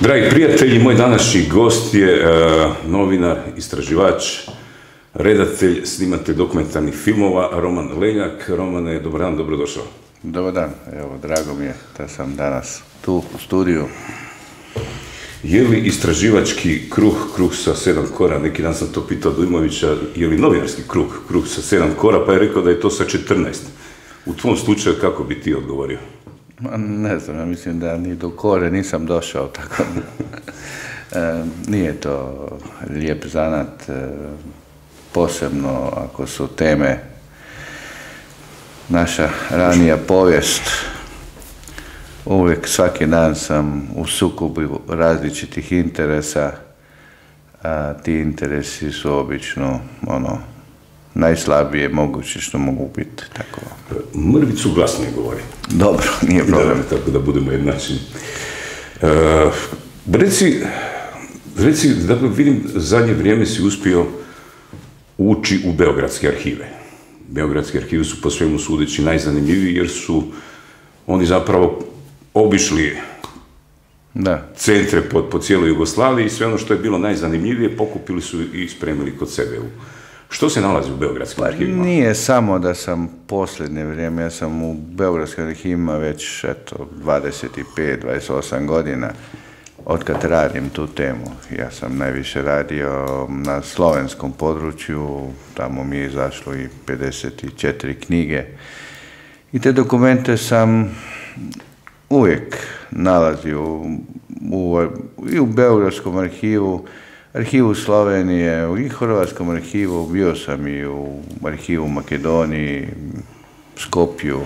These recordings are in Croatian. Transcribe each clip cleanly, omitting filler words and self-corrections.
Dragi prijatelji, moj današnji gost je novinar, istraživač, redatelj, snimatelj dokumentarnih filmova, Roman Leljak. Romane, dobar dan, dobrodošao. Dobar dan, evo, drago mi je da sam danas tu u studiju. Je li istraživački kruh sa 7 kora? Neki dan sam to pitao Dujmovića, je li novinarski kruh sa 7 kora, pa je rekao da je to sa 14. U tvom slučaju kako bi ti odgovorio? Ne znam, ja mislim da ni do kore nisam došao, tako da nije to lijep zanat, posebno ako su teme naša ranija povijest. Uvijek, svaki dan sam u sukobu različitih interesa, a ti interesi su obično najslabije moguće što mogu biti. Tako. Mrvicu glasnije govori. Dobro, nije problem. Tako da budemo jednačni. Reci, dakle, vidim, zadnje vrijeme si uspio ući u beogradske arhive. Beogradske arhive su po svemu sudeći najzanimljiviji jer su oni zapravo obišli centre po cijeloj Jugoslaviji i sve ono što je bilo najzanimljivije pokupili su i spremili kod sebe. Što se nalazi u beogradskim arhivima? Nije samo da sam posljednje vrijeme, ja sam u beogradskim arhivima već 25-28 godina otkad radim tu temu. Ja sam najviše radio na slovenskom području, tamo mi je izašlo i 54 knjige. I te dokumente sam uvijek nalazio i u beogradskom arhivu, arhivu Slovenije, i hrvatskom arhivu, bio sam i u arhivu Makedoniji, Skopju,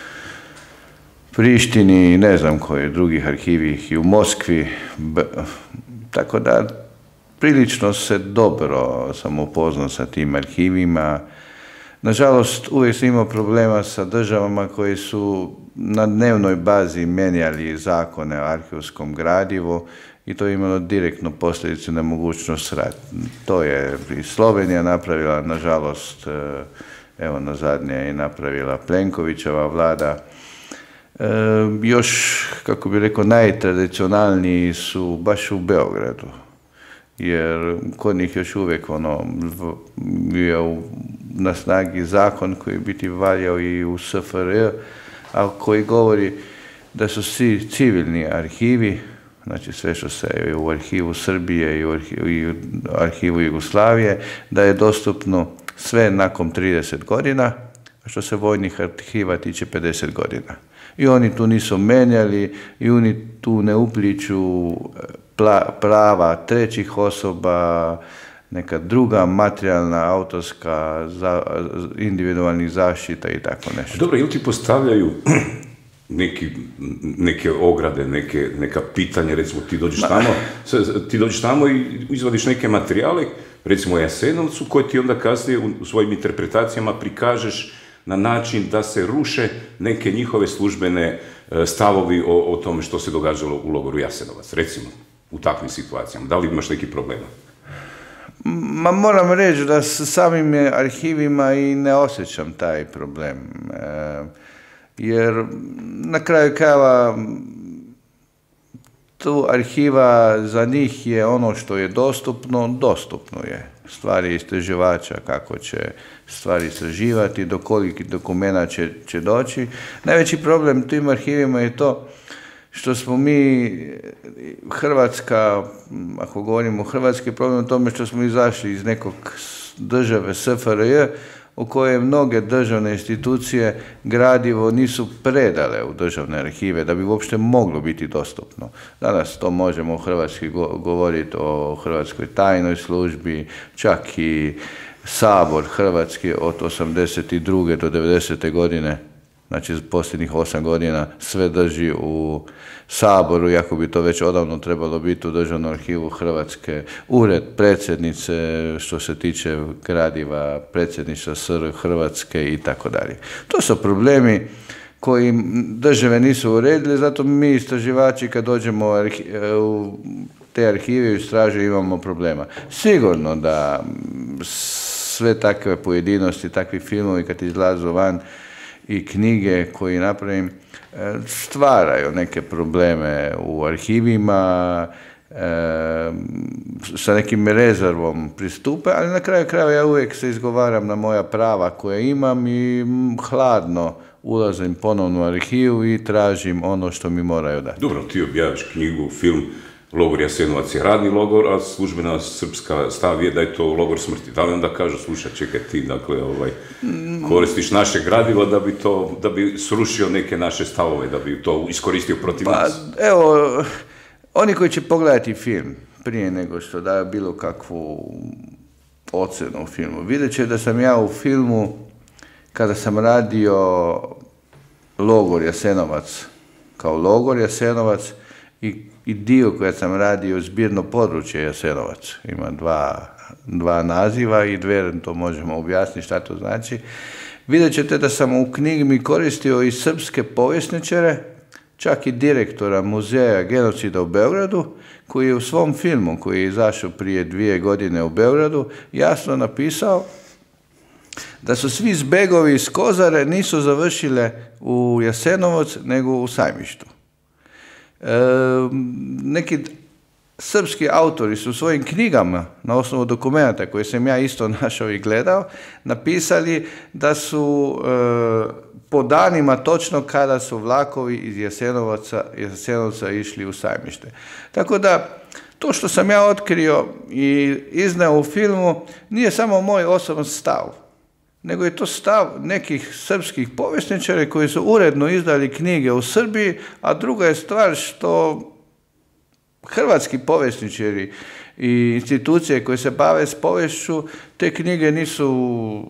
Prištini, ne znam koji drugih arhivi, i u Moskvi, tako da prilično se dobro sam upoznao sa tim arhivima. Nažalost, uvijek sam imao problema sa državama koji su na dnevnoj bazi menjali zakone o arhivskom gradivu i to je imalo direktno posljedicu na mogućnost rada. To je i Slovenija napravila, nažalost, evo na zadnje je napravila Plenkovićeva vlada. Još, kako bih rekao, najtradicionalniji su baš u Beogradu, jer kod njih još uvijek je na snagi zakon koji biti valjao i u SFRJ, a koji govori da su svi civilni arhivi, znači sve što se je u arhivu Srbije i u arhivu Jugoslavije, da je dostupno sve nakon 30 godina, a što se vojnih arhiva tiče 50 godina. I oni tu nisu menjali i oni tu ne upliču prava trećih osoba, neka druga materijalna, autorska, individualnih zaštita i tako nešto. Dobro, ili ti postavljaju neke ograde, neka pitanja, recimo ti dođeš tamo i izvadiš neke materijale, recimo o Jasenovcu, koje ti onda kasnije u svojim interpretacijama prikažeš na način da se ruše neke njihove službene stavovi o tome što se događalo u logoru Jasenovac, recimo, u takvim situacijama. Da li imaš neki problema? Moram reći da s samim arhivima i ne osjećam taj problem. Jer na kraju krajeva tu arhiva za njih je ono što je dostupno je. Stvari istraživača, kako će stvari istraživati, do koliko dokumenta će doći. Najveći problem tim arhivima je to što smo mi, Hrvatska, ako govorimo hrvatski problem u tome što smo izašli iz nekog države SFRJ, u kojoj mnoge državne institucije gradivo nisu predale u državne arhive da bi uopšte moglo biti dostupno. Danas to možemo u Hrvatskoj govoriti o Hrvatskoj tajnoj službi, čak i Sabor Hrvatski od 82. do 90. godine, znači posljednjih 8 godina, sve drži u Saboru, iako bi to već odavno trebalo biti u Državnom arhivu Hrvatske, ured predsjednice što se tiče gradiva predsjedništva SR Hrvatske i tako dalje. To su problemi koji države nisu uredile, zato mi istraživači kad dođemo u te arhive i istražuje imamo problema. Sigurno da sve takve pojedinosti, takvi filmovi kad izlazu van i knjige koje napravim, stvaraju neke probleme u arhivima sa nekim rezervom pristupe, ali na kraju krajeva ja uvijek se izgovaram na moja prava koja imam i hladno ulazim ponovno u arhivu i tražim ono što mi moraju dati. Dobro, ti objaviš knjigu, film, Logor Jasenovac je radni logor, a službena srpska stav je da je to logor smrti. Da li onda kažu, slušaj, čekaj ti, dakle, koristiš naše gradivo da bi srušio neke naše stavove, da bi to iskoristio protiv nas? Evo, oni koji će pogledati film prije nego što daju bilo kakvu ocenu u filmu, vidjet će da sam ja u filmu, kada sam radio Logor Jasenovac, kao Logor Jasenovac, i dio koji sam radio zbirno područje Jasenovac. Ima dva naziva i to možemo objasniti šta to znači. Vidjet ćete da sam u knjigi mi koristio i srpske povjesničare, čak i direktora muzeja genocida u Beogradu, koji je u svom filmu, koji je izašao prije 2 godine u Beogradu, jasno napisao da su svi zbegovi iz Kozare nisu završile u Jasenovac, nego u Sajmištu. Neki srpski autori su u svojim knjigama, na osnovu dokumenta koje sam ja isto našao i gledao, napisali da su po danima točno kada su vlakovi iz Jasenovca išli u Sajmište. Tako da, to što sam ja otkrio i izneo u filmu nije samo moj osoban stav, nego je to stav nekih srpskih povjesničara koji su uredno izdali knjige u Srbiji, a druga je stvar što hrvatski povjesničari i institucije koje se bave s poviješću te knjige nisu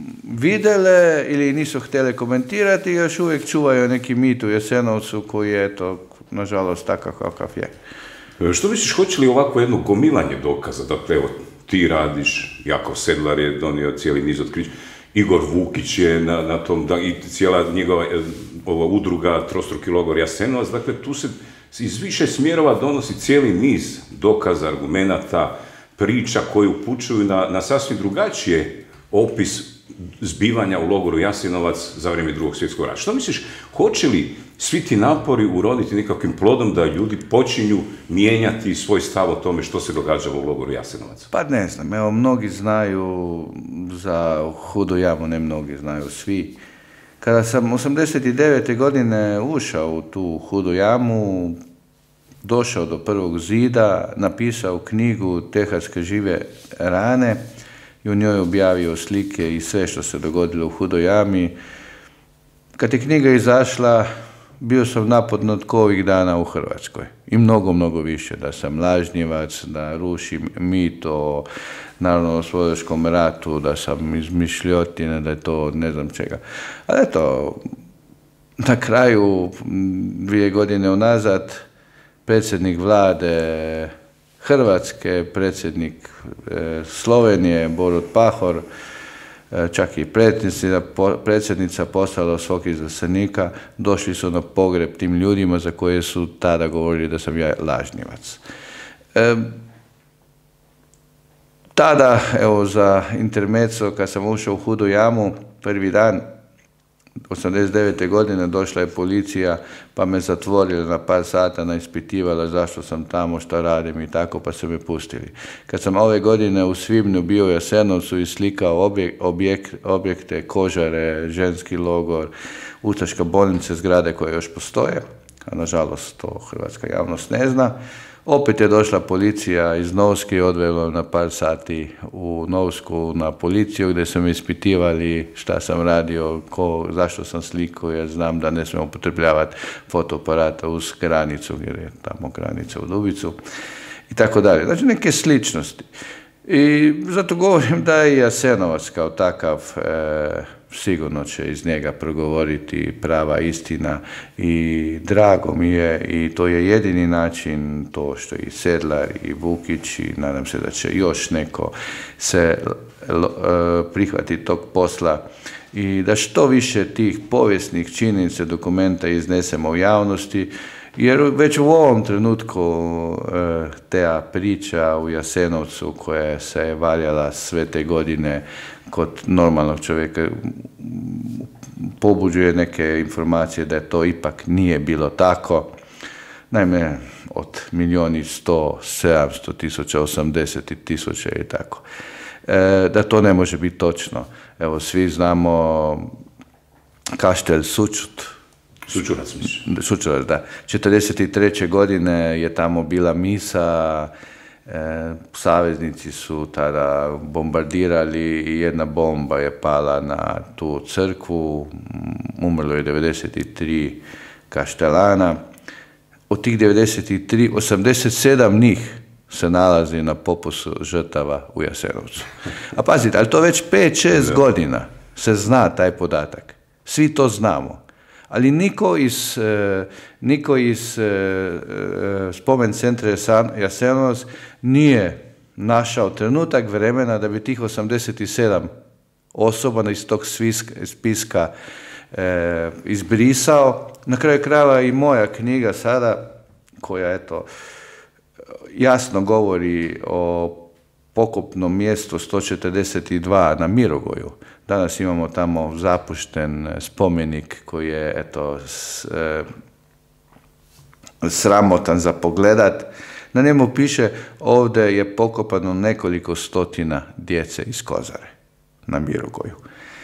vidjele ili nisu htjele komentirati i još uvijek čuvaju neki mit u Jasenovcu koji je, eto, nažalost, takav kakav je. Što misliš, hoće li ovako jedno gomilanje dokaza? Dakle, evo, ti radiš, Jakov Sedlar je donio cijeli niz otkrića, Igor Vukić je na tom, i cijela njegova udruga Trostruki logor Jasenovac, dakle, tu se iz više smjerova donosi cijeli niz dokaza, argumenata, priča koji upućuju na sasvim drugačije opis zbivanja u logoru Jasenovac za vrijeme Drugog svjetskog rata. Što misliš, hoće li svi ti napori uroditi nekakvim plodom da ljudi počinju mijenjati svoj stav o tome što se događalo u logoru Jasenovac? Pa ne znam, evo, mnogi znaju za Hudu jamu, ne mnogi, znaju svi. Kada sam 89. godine ušao u tu Hudu jamu, došao do prvog zida, napisao knjigu Tehatske žive rane i u njoj objavio slike i sve što se dogodilo u Hudoj jami. Kad je knjiga izašla, bio sam napadnut ko ovih dana u Hrvatskoj. I mnogo, mnogo više. Da sam lažnjevac, da rušim mit o narodno-oslobodačkom ratu, da sam izmišljotine, da je to ne znam čega. Ali eto, na kraju, 2 godine unazad, predsjednik vlade Hrvatske, predsjednik Slovenije, Borut Pahor, čak i predsjednica poslala svog izaslanika, došli su na pogreb tim ljudima za koje su tada govorili da sam ja lažnjevac. Tada, evo, za intermezzo, kad sam ušao u Hudu jamu, prvi dan, 89. godine, došla je policija, pa me zatvorila na par sata, naispitivala zašto sam tamo, šta radim i tako, pa su me pustili. Kad sam ove godine u svibnju bio u Jasenovcu i slikao objekte, kožare, ženski logor, ustaška bolnica, zgrade koje još postoje, a nažalost to hrvatska javnost ne zna, opet je došla policija iz Novske i odvela na par sati u Novsku na policiju gdje su me ispitivali šta sam radio, zašto sam slikao, jer znam da ne smemo upotrebljavati fotoaparata uz granicu, jer je tamo granica u Dubicu i tako dalje. Znači neke sličnosti. I zato govorim da je Jasenovac kao takav sigurno će iz njega progovoriti prava istina i drago mi je i to je jedini način, to što i Sedlar i Vukić i nadam se da će još neko se prihvati tog posla i da što više tih povijesnih činjenica, dokumenta iznesemo u javnosti, jer već u ovom trenutku ta priča u Jasenovcu koja se je valjala sve te godine kod normalnog čovjeka pobuđuje neke informacije da to ipak nije bilo tako. Naime, od 1.100.700.000, 80.000 i tako. Da to ne može biti točno. Evo, svi znamo Kaštel Sučut. Sučurac, mislim. Sučurac, da. 1943. godine je tamo bila misa, saveznici su tada bombardirali i jedna bomba je pala na tu crkvu, umrlo je 93 kaštelana. Od tih 93, 87 njih se nalazi na popisu žrtava u Jasenovcu. A pazite, ali to već 5-6 godina se zna taj podatak. Svi to znamo. Ali niko iz spomen centra Jasenovac nije našao trenutak vremena da bi tih 87 osoba iz tog spiska izbrisao. Na kraju krajeva i moja knjiga sada, koja eto jasno govori o pokopnom mjestu 142 na Mirogoju. Danas imamo tamo zapušten spomenik koji je eto sramotan za pogledat. Na njemu piše ovdje je pokopano nekoliko stotina djece iz Kozare na Mirogoju.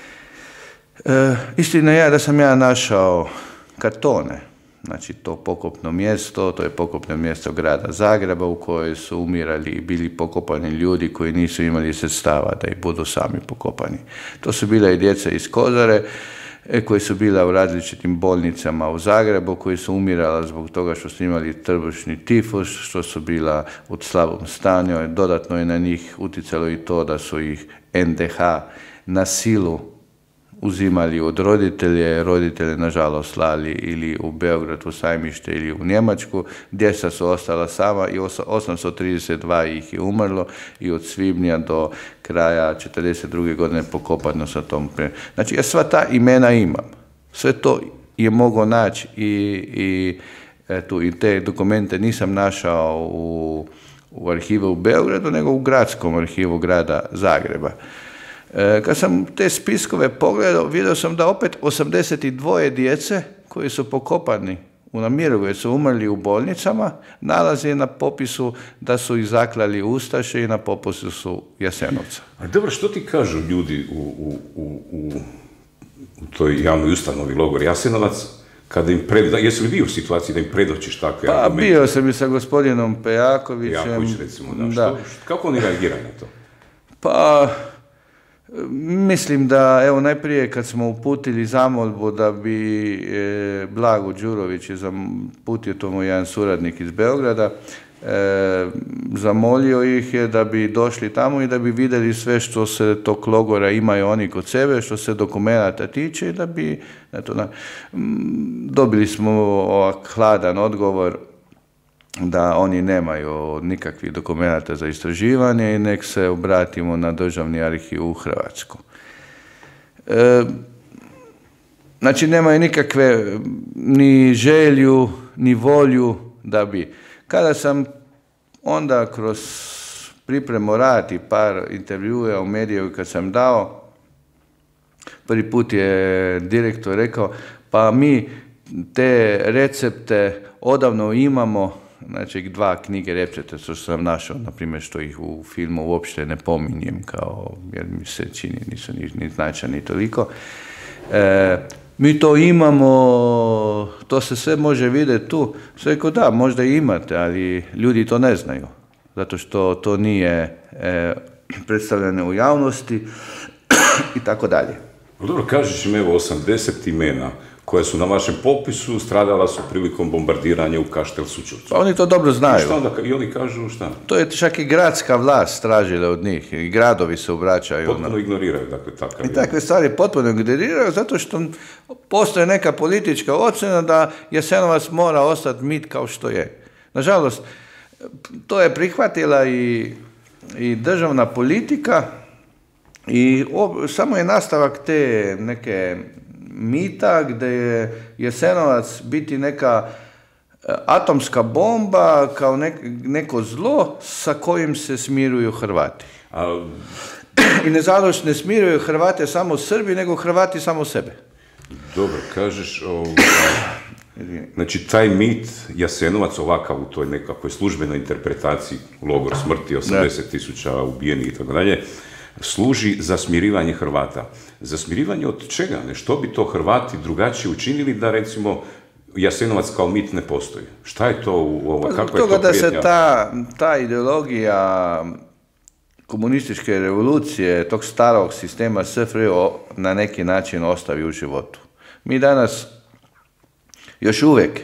Istina je da sam ja našao kartone, znači to pokopno mjesto, to je pokopno mjesto grada Zagreba u kojoj su umirali i bili pokopani ljudi koji nisu imali sredstava da ih budu sami pokopani. To su bila i djeca iz Kozare, koji su bila u različitim bolnicama u Zagrebu, koji su umirala zbog toga što su imali trbušni tifus, što su bila u slabom stanju. Dodatno je na njih utjecalo i to da su ih NDH na silu uzimali od roditelje nažalost slali ili u Beograd u Sajmište ili u Njemačku, djeca su ostala sama i 832 ih je umrlo i od svibnja do kraja 1942. godine pokopano sa tom. Znači ja sva ta imena imam, sve to je mogao naći i te dokumente nisam našao u arhivu u Beogradu, nego u gradskom arhivu grada Zagreba. Kad sam te spiskove pogledao, vidio sam da opet 82 djece koji su pokopani u Mirogoju, su umrli u bolnicama, nalazi na popisu da su ih zaklali ustaše i na popisu su Jasenovca. A dobro, što ti kažu ljudi u toj javnoj ustanovi logor Jasenovac, kada im jesu li vi u situaciji da im predočiš takve argumente? Bio sam i sa gospodinom Pejakovićem. Pejaković, recimo, da. Kako oni reagiraju na to? Pa mislim da, evo, najprije kad smo uputili zamolbu da bi Blago Đurović je uputio tomu jedan suradnik iz Beograda, zamolio ih je da bi došli tamo i da bi vidjeli sve što se tog logora imaju oni kod sebe, što se dokumenata tiče i da bi, dobili smo ovak hladan odgovor da oni nemaju nikakvih dokumenata za istraživanje i nek se obratimo na Državni arhiv u Hrvatsku. Znači, nemaju nikakve ni želju, ni volju da bi. Kada sam onda kroz pripremu rad i par intervjua u mediju kad sam dao, prvi put je direktor rekao, pa mi te recepte odavno imamo, znači 2 knjige recepta što sam našao, na primjer, što ih u filmu uopšte ne pominjem, kao, jer mi se čini nisu ni značajni toliko. Mi to imamo, to se sve može vidjeti tu. Sve rekao, da, možda i imate, ali ljudi to ne znaju, zato što to nije predstavljeno u javnosti i tako dalje. Dobro, kažeš im, evo, 80 imena koja su na vašem popisu, stradala su prilikom bombardiranja u Kaštel Sučurcu. Pa oni to dobro znaju. I oni kažu šta? To je čak i gradska vlast tražila od njih, i gradovi se obraćaju. Potpuno ignoriraju, dakle, takav. I takve stvari potpuno ignoriraju, zato što postoje neka politička ocjena da Jasenovac mora ostati mit kao što je. Nažalost, to je prihvatila i državna politika i samo je nastavak te neke mita gdje je Jasenovac biti neka atomska bomba kao neko zlo sa kojim se smiruju Hrvati. I nažalost ne smiruju Hrvate samo Srbi, nego Hrvati samo sebe. Dobro, kažeš, Znači, taj mit Jasenovac ovakav u toj nekakvoj službenoj interpretaciji, logor smrti, 80.000 ubijenih i tako dalje, služi za smirivanje Hrvata. Za smirivanje od čega? Što bi to Hrvati drugačije učinili da, recimo, Jasenovac kao mit ne postoji? Šta je to u ovo? Kako je to da se ta ideologija komunističke revolucije, tog starog sistema SFRJ na neki način ostavi u životu. Mi danas još uvijek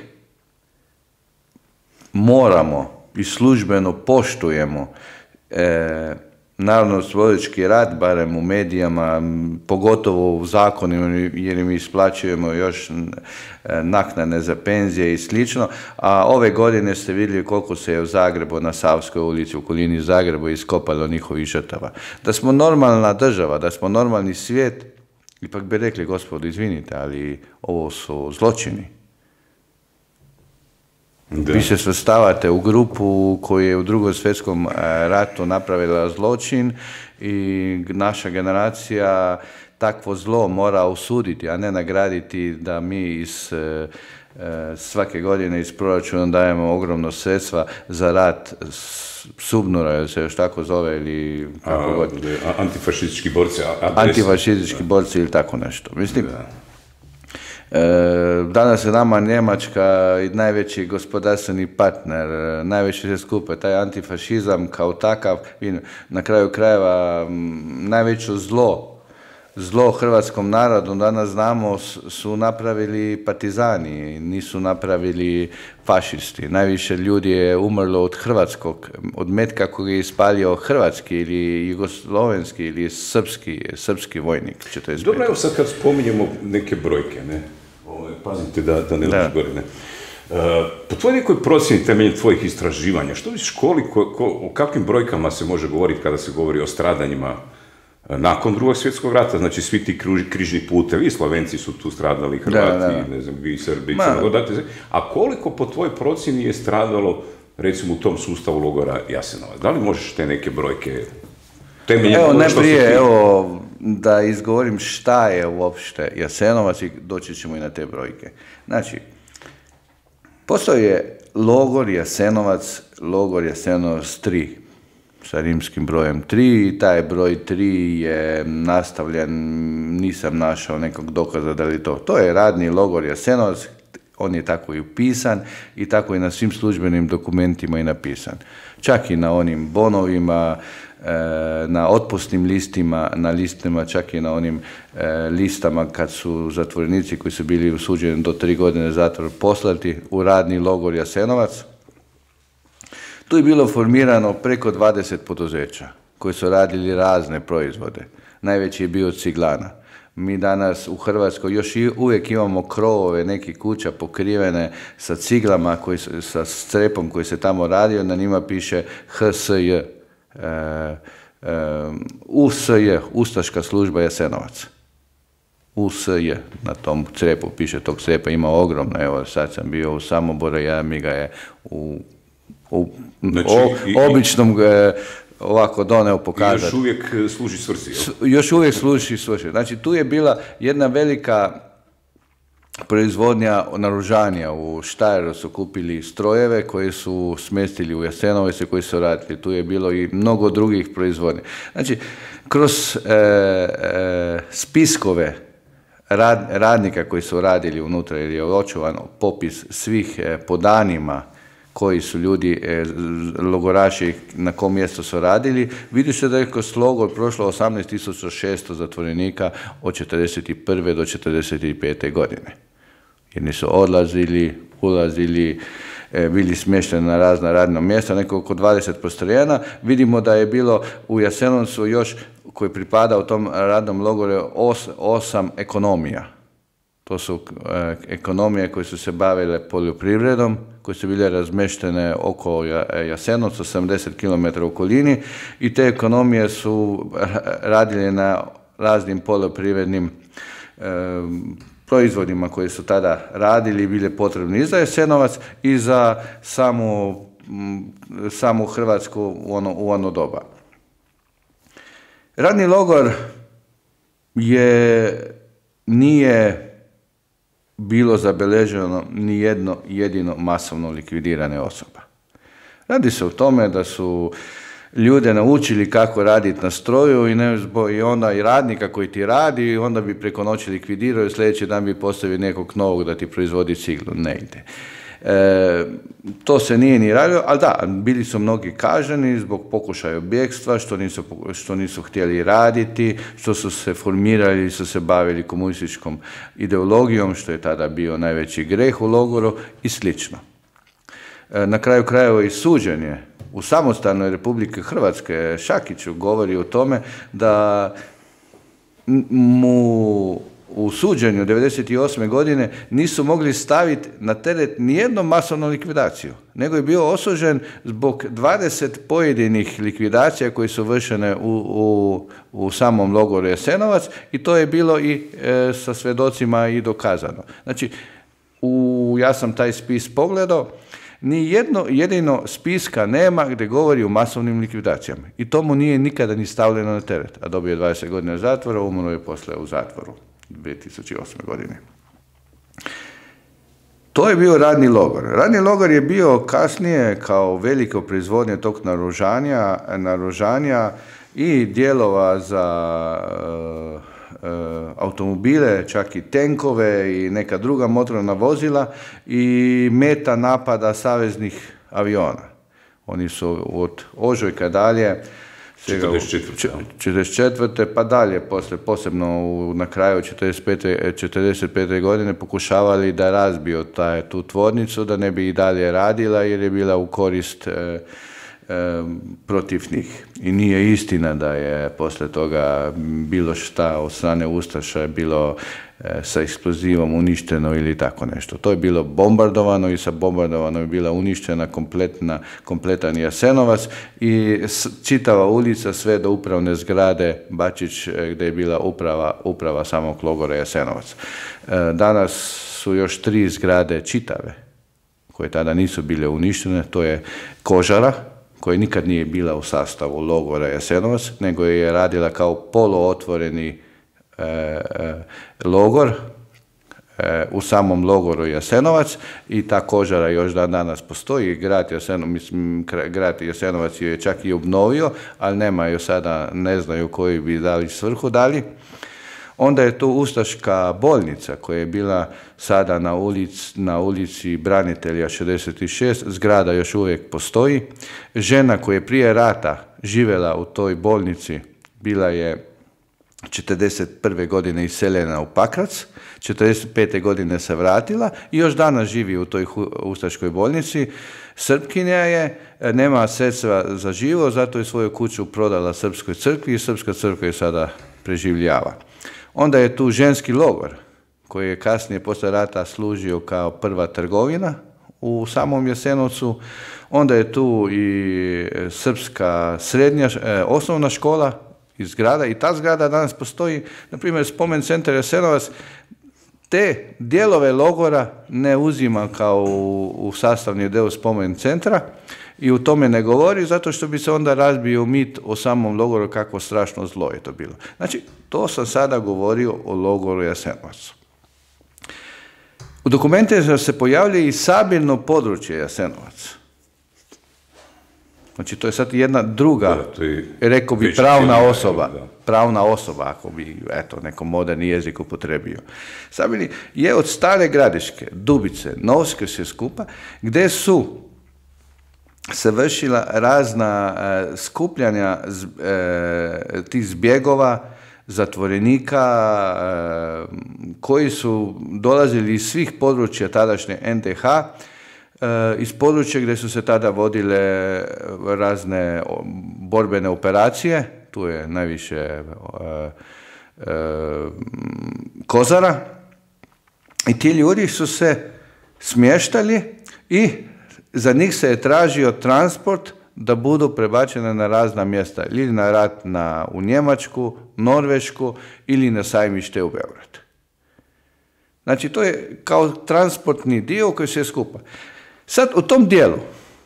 moramo i službeno poštujemo narodnooslobodilački rat, barem u medijama, pogotovo u zakonima, jer im isplaćujemo još naknade za penzije i slično, a ove godine ste vidjeli koliko se je u Zagrebu, na Savskoj ulici, u okolini Zagrebu iskopalo njihovih žrtava. Da smo normalna država, da smo normalni svijet, ipak bi rekli, gospodo, izvinite, ali ovo su zločini. Da. Vi se svrstavate u grupu koja je u Drugom svjetskom ratu napravila zločin i naša generacija takvo zlo mora osuditi, a ne nagraditi da mi svake godine iz proračuna dajemo ogromno sredstva za rat Subnora, se još tako zove, ili kako god. Antifašistički borci. Antifašistički borci ili tako nešto. Mislim, danas je nama Njemačka najveći gospodarstveni partner, najveće sve skupe, taj antifašizam kao takav, na kraju krajeva najveće zlo hrvatskom narodu, danas znamo, su napravili partizani, nisu napravili fašisti. Najviše ljudi je umrlo od hrvatskog, od metka koji je ispalio hrvatski ili jugoslovenski ili srpski vojnik. Dobro, evo sad kad spominjemo neke brojke, ne? Pazite da ne uđeš gore, ne? Po tvojoj nekoj procjeni temeljem tvojih istraživanja, što misliš o kakvim brojkama se može govoriti kada se govori o stradanjima nakon Drugog svjetskog rata, znači svi ti križni putevi, i Slovenci su tu stradali, Hrvati, ne znam, vi Srbi, a koliko po tvojoj procjeni je stradalo, recimo, u tom sustavu logora Jasenovac? Da li možeš te neke brojke temeljem? Evo, najprije, da izgovorim šta je uopšte Jasenovac i doći ćemo i na te brojke. Znači, postoje logor Jasenovac 3, sa rimskim brojem 3 i taj broj 3 je nastavljen, nisam našao nekog dokaza da li to. To je radni logor Jasenovac, on je tako i upisan i tako i na svim službenim dokumentima i napisan. Čak i na onim bonovima, na otpusnim listima, na listima, čak i na onim listama kad su zatvorenici koji su bili osuđeni do 3 godine zatvora poslati u radni logor Jasenovac. Tu je bilo formirano preko 20 poduzeća koji su radili razne proizvode. Najveći je bio ciglana. Mi danas u Hrvatskoj još uvijek imamo krovove nekih kuća pokrivene sa ciglama, sa strepom koji se tamo radio, na njima piše HSJ, USJ, Ustaška služba Jasenovac. USJ, na tom crepu piše, tog crepa ima ogromno, evo sad sam bio u Samoboru, ja mi ga je običnom ovako doneo pokazati. Još uvijek služi svrsi. Još uvijek služi svrsi. Znači, tu je bila jedna velika proizvodnja naoružanja. U Štajeru su kupili strojeve koje su smjestili u Jasenovac i koji su radili. Tu je bilo i mnogo drugih proizvodnja. Znači, kroz spiskove radnika koji su radili unutra, jer je očuvan popis svih po danima koji su ljudi, logoraši, na kom mjestu su radili, vidi se da je kroz logor prošlo 18.600 zatvorenika od 1941. do 1945. godine. Jedni su odlazili, ulazili, bili smješteni na razna radna mjesta, nekoliko 20 postrojena. Vidimo da je bilo u Jasenovcu još, koji pripada u tom radnom logoru, 8 ekonomija. To su ekonomije koje su se bavile poljoprivredom, koje su bile razmeštene oko Jasenovca, 70 km u okolini, i te ekonomije su radile na raznim poljoprivrednim proizvodima koje su tada radili i bile potrebni i za Jasenovac i za samu Hrvatsku u ono doba. Radni logor nije bilo zabeleženo ni jedno jedino masovno likvidirane osoba. Radi se o tome da su ljude naučili kako raditi na stroju i onda i radnika koji ti radi, i onda bi preko noći likvidirao i sljedeći dan bi postavio nekog novog da ti proizvodi ciglu. Ne ide. To se nije ni radilo, ali da, bili su mnogi kažnjeni zbog pokušaja bjegstva, što nisu htjeli raditi, što su se formirali, su se bavili komunističkom ideologijom, što je tada bio najveći greh u logoru i slično. Na kraju krajeva i suđenje u samostalnoj Republike Hrvatske Šakiću govori o tome da mu u suđenju 1998. godine nisu mogli staviti na teret nijednu masovnu likvidaciju, nego je bio osuđen zbog 20 pojedinih likvidacija koje su vršene u samom logoru Jasenovac, i to je bilo i sa svjedocima i dokazano. Znači, ja sam taj spis pogledao, ni jedno jedino spiska nema gdje govori o masovnim likvidacijama. I to mu nije nikada ni stavljeno na teret. A dobio je 20 godina zatvora, umro je poslije u zatvoru 2008. godine. To je bio radni logor. Radni logor je bio kasnije kao veliko proizvodnje tog naoružanja i dijelova za automobile, čak i tenkove i neka druga motorna vozila i meta napada saveznih aviona. Oni su od ožujka dalje, 44. pa dalje, posebno na kraju 45. godine pokušavali da razbiju tu tvornicu, da ne bi i dalje radila jer je bila u korist protiv njih. I nije istina da je poslije toga bilo šta od strane ustaša bilo sa eksplozivom uništeno ili tako nešto. To je bilo bombardovano i sa bombardovano je bila uništena kompletan Jasenovac i čitava ulica sve do upravne zgrade Bačić gdje je bila uprava samog logora Jasenovac. Danas su još 3 zgrade čitave koje tada nisu bile uništene. To je Kožara, koja nikad nije bila u sastavu logora Jasenovac, nego je radila kao poluotvoreni logor u samom logoru Jasenovac, i ta Kožara još danas postoji. Grad Jasenovac je čak i obnovio, ali nema ju sada, ne znaju koji bi dali svrhu dali. Onda je tu ustaška bolnica koja je bila sada na ulici Branitelja 66, zgrada još uvijek postoji. Žena koja je prije rata živjela u toj bolnici bila je 1941. godine iseljena u Pakrac, 1945. godine se vratila i još danas živi u toj ustaškoj bolnici. Srpkinja je, nema sredstva za živo, zato je svoju kuću prodala Srpskoj crkvi i Srpska crkva je sada preživljava. Onda je tu ženski logor, koji je kasnije poslije rata služio kao prva trgovina u samom Jasenovcu. Onda je tu i srpska osnovna škola iz zgrada, i ta zgrada danas postoji, na primjer Spomen centar Jasenovac, te dijelove logora ne uzima kao u sastavni dio Spomen centra i u tome ne govori, zato što bi se onda razbio mit o samom logoru, kako strašno zlo je to bilo. Znači, to sam sada govorio o logoru Jasenovac. U dokumentima se pojavljuje i sabirno područje Jasenovac. Znači, to je sad jedna druga, rekao bi, pravna osoba, ako bi, nekom moderni jezik upotrebio. Sabirni je od Stare Gradiške, Dubice, Novske, sve skupa, gdje su se vršila razna skupljanja tih zbjegova, zatvorenika, koji su dolazili iz svih područja tadašnje NDH, iz područja gdje su se tada vodile razne borbene operacije, tu je najviše Kozara, i ti ljudi su se smještali i za njih se je tražio transport da budu prebačene na razna mjesta, ili na rat u Njemačku, Norvešku ili na sajmište u Beograd. Znači, to je kao transportni dio koji se skupa. Sad, u tom dijelu,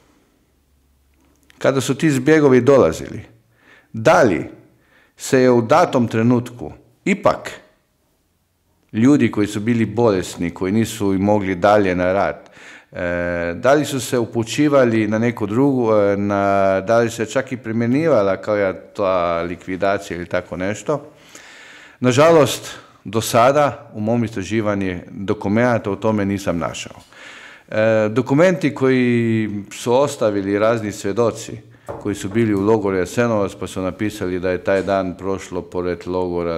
kada su ti zbjegovi dolazili, da li se je u datom trenutku ipak ljudi koji su bili bolesni, koji nisu mogli dalje na rat, da li su se upućivali na neku drugu, da li se čak i primjenjivala kao ta likvidacija ili tako nešto. Nažalost, do sada u mom istraživanju dokumenta o tome nisam našao. Dokumenti koji su ostavili razni svjedoci koji su bili u logoru Jasenovac pa su napisali da je taj dan prošlo pored logora,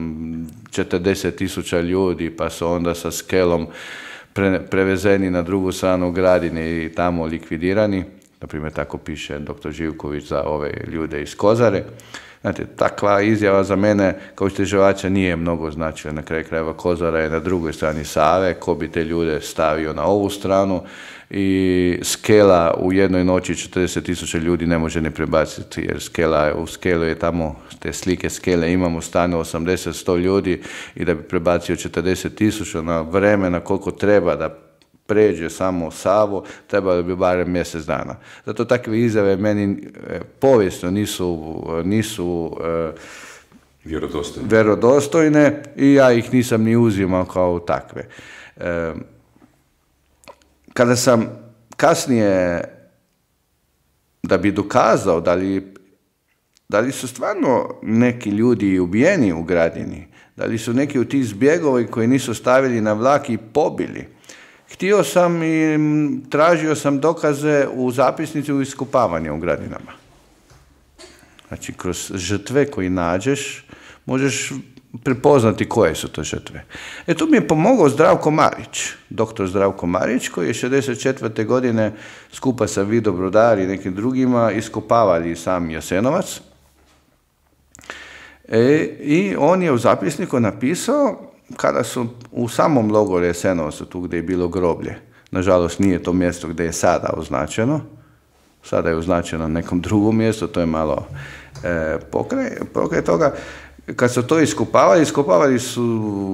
40.000 ljudi, pa su onda sa skelom prevezeni na drugu stranu Gradine i tamo likvidirani. Naprimjer, tako piše dr. Živković za ove ljude iz Kozare. Znate, takva izjava za mene kao istraživača nije mnogo značila. Na kraju krajeva Kozara je na drugoj strani Save, ko bi te ljude stavio na ovu stranu i skela u jednoj noći 40.000 ljudi ne može ne prebaciti, jer u skelu je tamo, te slike skele imamo stane 80-100 ljudi i da bi prebacio 40.000 na vremena koliko treba da pređe samo Savu, trebalo bi barem mjesec dana. Zato takve izjave meni povijesno nisu vjerodostojne i ja ih nisam ni uzimao kao takve. Kada sam kasnije, da bi dokazao da li su stvarno neki ljudi ubijeni u Gradini, da li su neki od tih zbjegovi koji nisu stavili na vlak i pobili, htio sam i tražio sam dokaze u zapisnici u iskopavanju u Gradinama. Znači, kroz žrtve koje nađeš, možeš prepoznati koje su to žrtve. Tu mi je pomogao Zdravko Marić, doktor Zdravko Marić, koji je 1964. godine skupa sa Vido Brodar i nekim drugima iskopavali sam Jasenovac. I on je u zapisniku napisao kada su u samom logoru Jasenovcu, tu gdje je bilo groblje, nažalost nije to mjesto gdje je sada označeno, sada je označeno na nekom drugom mjestu, to je malo pokraj toga. Kad su to iskopavali su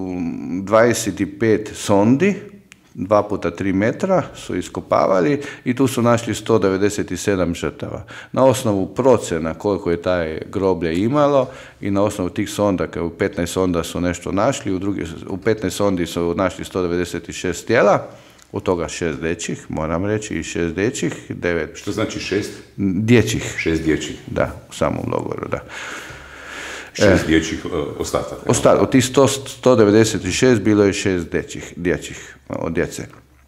25 sondi, 2 puta 3 metra su iskopavali i tu su našli 197 žrtava. Na osnovu procena koliko je taj groblje imalo i na osnovu tih sonda, u 15 sonda su nešto našli, u 15 sondi su našli 196 tijela, od toga 6 dječjih, moram reći, i 6 dječjih, 9... Što znači 6? Dječjih. 6 dječjih. Da, u samom logoru, da. 6 dječjih ostataka. Od tih 196 bilo je 6 dječjih od djece.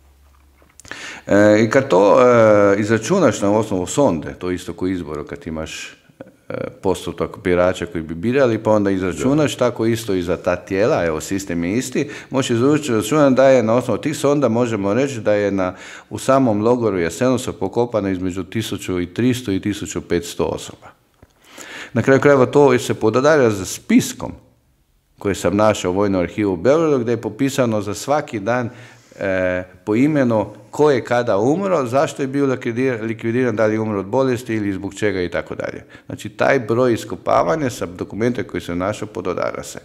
I kad to izračunaš na osnovu sonde, to isto kao izboru, kad imaš postotak birača koji bi birali, pa onda izračunaš, tako isto i za ta tijela, evo sistem je isti, možeš izračunati da je na osnovu tih sonda, možemo reći da je u samom logoru Jasenovca pokopano između 1300 i 1500 osoba. Na kraju krajeva to se podadara za spiskom koji sam našao u Vojnom arhivu u Beogradu, gdje je popisano za svaki dan po imenu ko je kada umro, zašto je bio likvidiran, da li je umro od bolesti ili zbog čega i tako dalje. Znači, taj broj iskopavanja sa dokumenta koji se našao pododara se.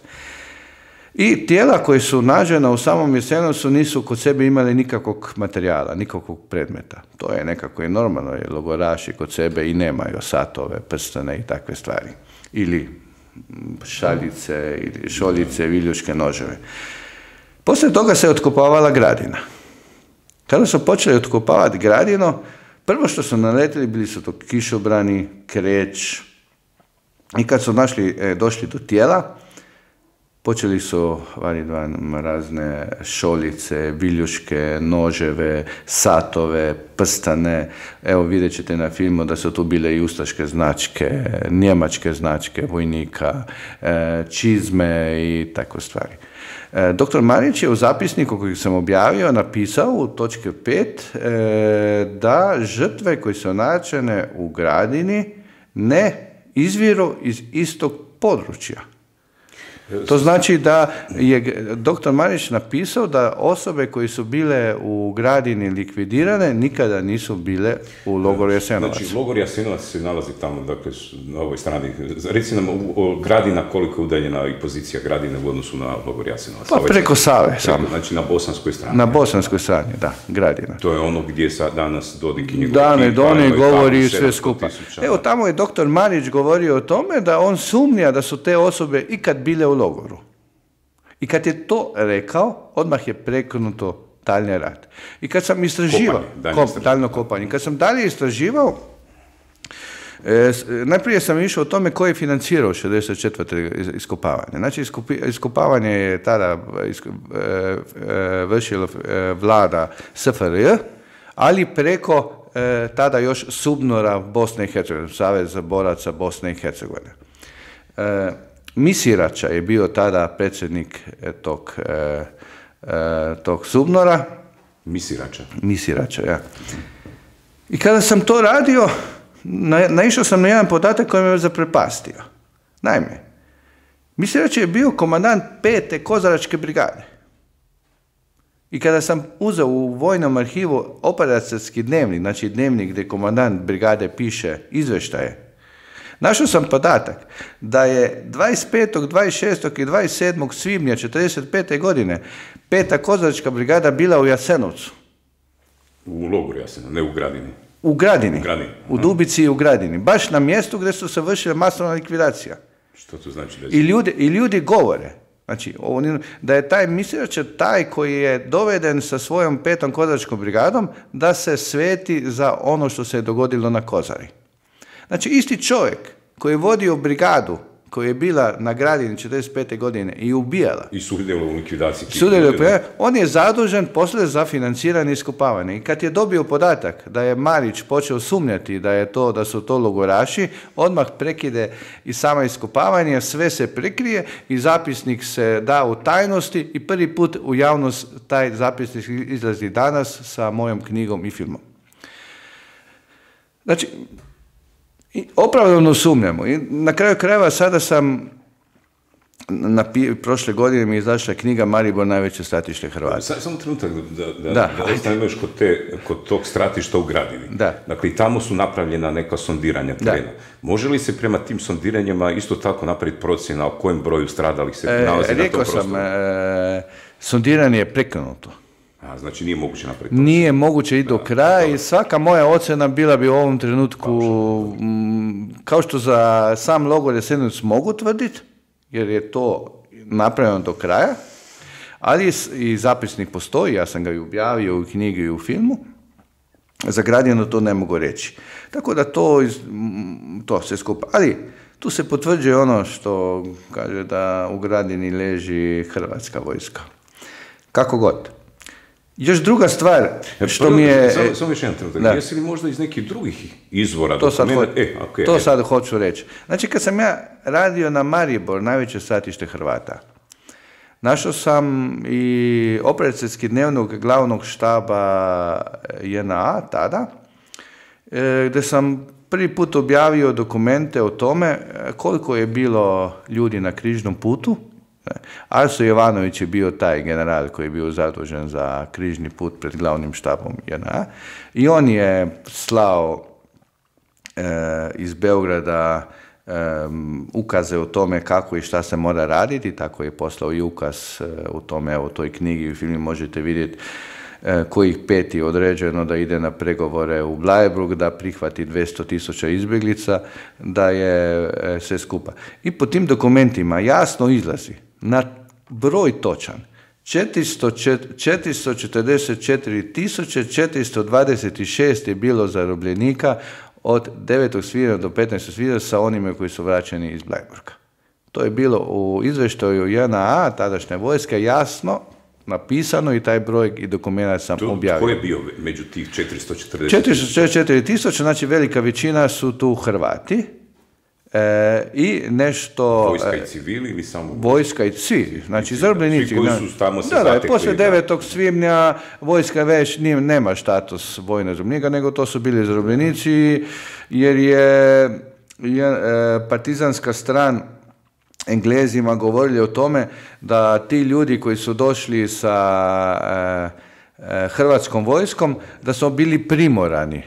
I tijela koje su nađena u samom Jasenovcu nisu kod sebe imali nikakvog materijala, nikakvog predmeta. To je nekako i normalno, jer logoraši kod sebe i nemaju satove, prstane i takve stvari. Ili šaljice, ili šoljice, viljuške noževe. Poslije toga se otkopavala Gradina. Kada su počeli otkopavati Gradino, prvo što su naletili bili su to kišobrani, kreć. I kad su došli do tijela, počeli su vaditi razne šoljice, viljuške, noževe, satove, prstane. Evo vidjet ćete na filmu da su tu bile i ustaške značke, njemačke značke vojnika, čizme i tako stvari. Dr. Marić je u zapisniku koji sam objavio napisao u točki 5 da žrtve koje su nađene u Gradini ne izviru iz istog područja. To znači da je dr. Marić napisao da osobe koje su bile u Gradini likvidirane nikada nisu bile u logoru Jasenovac. Znači, logor Jasenovac se nalazi tamo, dakle, na ovoj strani. Reci nam Gradina, koliko je udaljena i pozicija Gradine u odnosu na logor Jasenovac? Pa preko Save samo. Znači, na bosanskoj strani. Na bosanskoj strani, da, Gradina. To je ono gdje sad danas Dodik i njegov Dane Doni govori sve skupa. Evo, tamo je dr. Marić govorio o tome da on sumnja da su te osobe ikad bile u logoru. I kad je to rekao, odmah je prekinuto daljnji rat. I kad sam istraživao, daljno kopanje, kad sam dalje istraživao, najprije sam išao o tome ko je financirao 64. iskopavanje. Znači, iskopavanje je tada vršila vlada SFRJ, ali preko tada još SUBNOR-a Bosne i Hercegovine, Savez boraca Bosne i Hercegovine. Misirača je bio tada predsjednik tog SUBNOR-a. Misirača, ja. I kada sam to radio, naišao sam na jedan podatak koji me zaprepastio. Naime, Misirač je bio komandant 5. kozaračke brigade. I kada sam uzeo u vojnom arhivu operacijski dnevnik, znači dnevnik gdje komandant brigade piše izvještaje, našao sam podatak da je 25., 26. i 27. svibnja 1945. godine 5. kozaračka brigada bila u Jasenovcu. U logoru Jasenovac, ne u Gradini. U Gradini. U Dubici i u Gradini. Baš na mjestu gdje su se vršile masovna likvidacija. Što to znači? I ljudi govore, znači, da je taj Misirač taj koji je doveden sa svojom 5. kozaračkom brigadom da se sveti za ono što se je dogodilo na Kozari. Znači, isti čovjek koji je vodio brigadu koja je bila na Gradini 1945. godine i ubijala. I sudjelovao u likvidaciji. On je zadužen poslije za financiranje iskopavanja. I kad je dobio podatak da je Marić počeo sumnjati da su to logoraši, odmah prekide i sama iskopavanje, sve se prekrije i zapisnik se da u tajnosti i prvi put u javnost taj zapisnik izlazi danas sa mojom knjigom i filmom. Znači, opravdano sumnjamo. I na kraju krajeva sada sam prošle godine mi je izašla knjiga Maribor, najveće stratište Hrvata. Samo trenutak da ostanemo još kod tog stratišta u Gradini. Da. Dakle, i tamo su napravljena neka sondiranja terena. Može li se prema tim sondiranjima isto tako napraviti procjena o kojem broju stradalih se nalazi na tom prostoru? Rekao sam, sondiranje je prekinuto. Znači nije moguće napraviti. Nije moguće i do kraja i svaka moja ocjena bila bi u ovom trenutku, kao što za sam logor Jasenovac mogu tvrditi, jer je to napravljeno do kraja, ali i zapisnik postoji, ja sam ga i objavio u knjigi i u filmu, za Gradinu to ne mogu reći. Tako da to se skupa. Ali tu se potvrđuje ono što kaže da u Gradini leži Hrvatska vojska. Kako god. Još druga stvar, što mi je... Samo još jedan trenutak. Jesi li možda iz nekih drugih izvora To sad hoću reći. Znači, kad sam ja radio na Maribor, najveće stratište Hrvata, našao sam i operacijski dnevnog glavnog štaba JNA tada, gdje sam prvi put objavio dokumente o tome koliko je bilo ljudi na križnom putu. Arso Jovanović je bio taj general koji je bio zadužen za križni put pred glavnim štabom JNA i on je slao iz Beograda ukaze o tome kako i šta se mora raditi, tako je poslao i ukaz u tome, evo, u toj knjigi u filmu možete vidjeti kojih 5 je određeno da ide na pregovore u Bleiburg, da prihvati 200.000 izbjeglica, da je sve skupa. I po tim dokumentima jasno izlazi na broj točan 444.426 je bilo zarobljenika od 9. svibnja do 15. svibnja sa onima koji su vraćeni iz Bleiburga. To je bilo u izvještaju JNA, tadašnje vojske, jasno napisano i taj broj i dokumenat sam objavio. Ko je bio među tih 440? 444.000, znači velika većina su tu Hrvati. I nešto... Vojska i civili ili samo... Vojska i svi, znači zarobljenici. Svi koji su tamo se zatekli. Poslije 9. svibnja vojska već nema status vojne zarobljenika, nego to su bili zarobljenici, jer je partizanska stran Englezima govorili o tome da ti ljudi koji su došli sa hrvatskom vojskom, da su bili primorani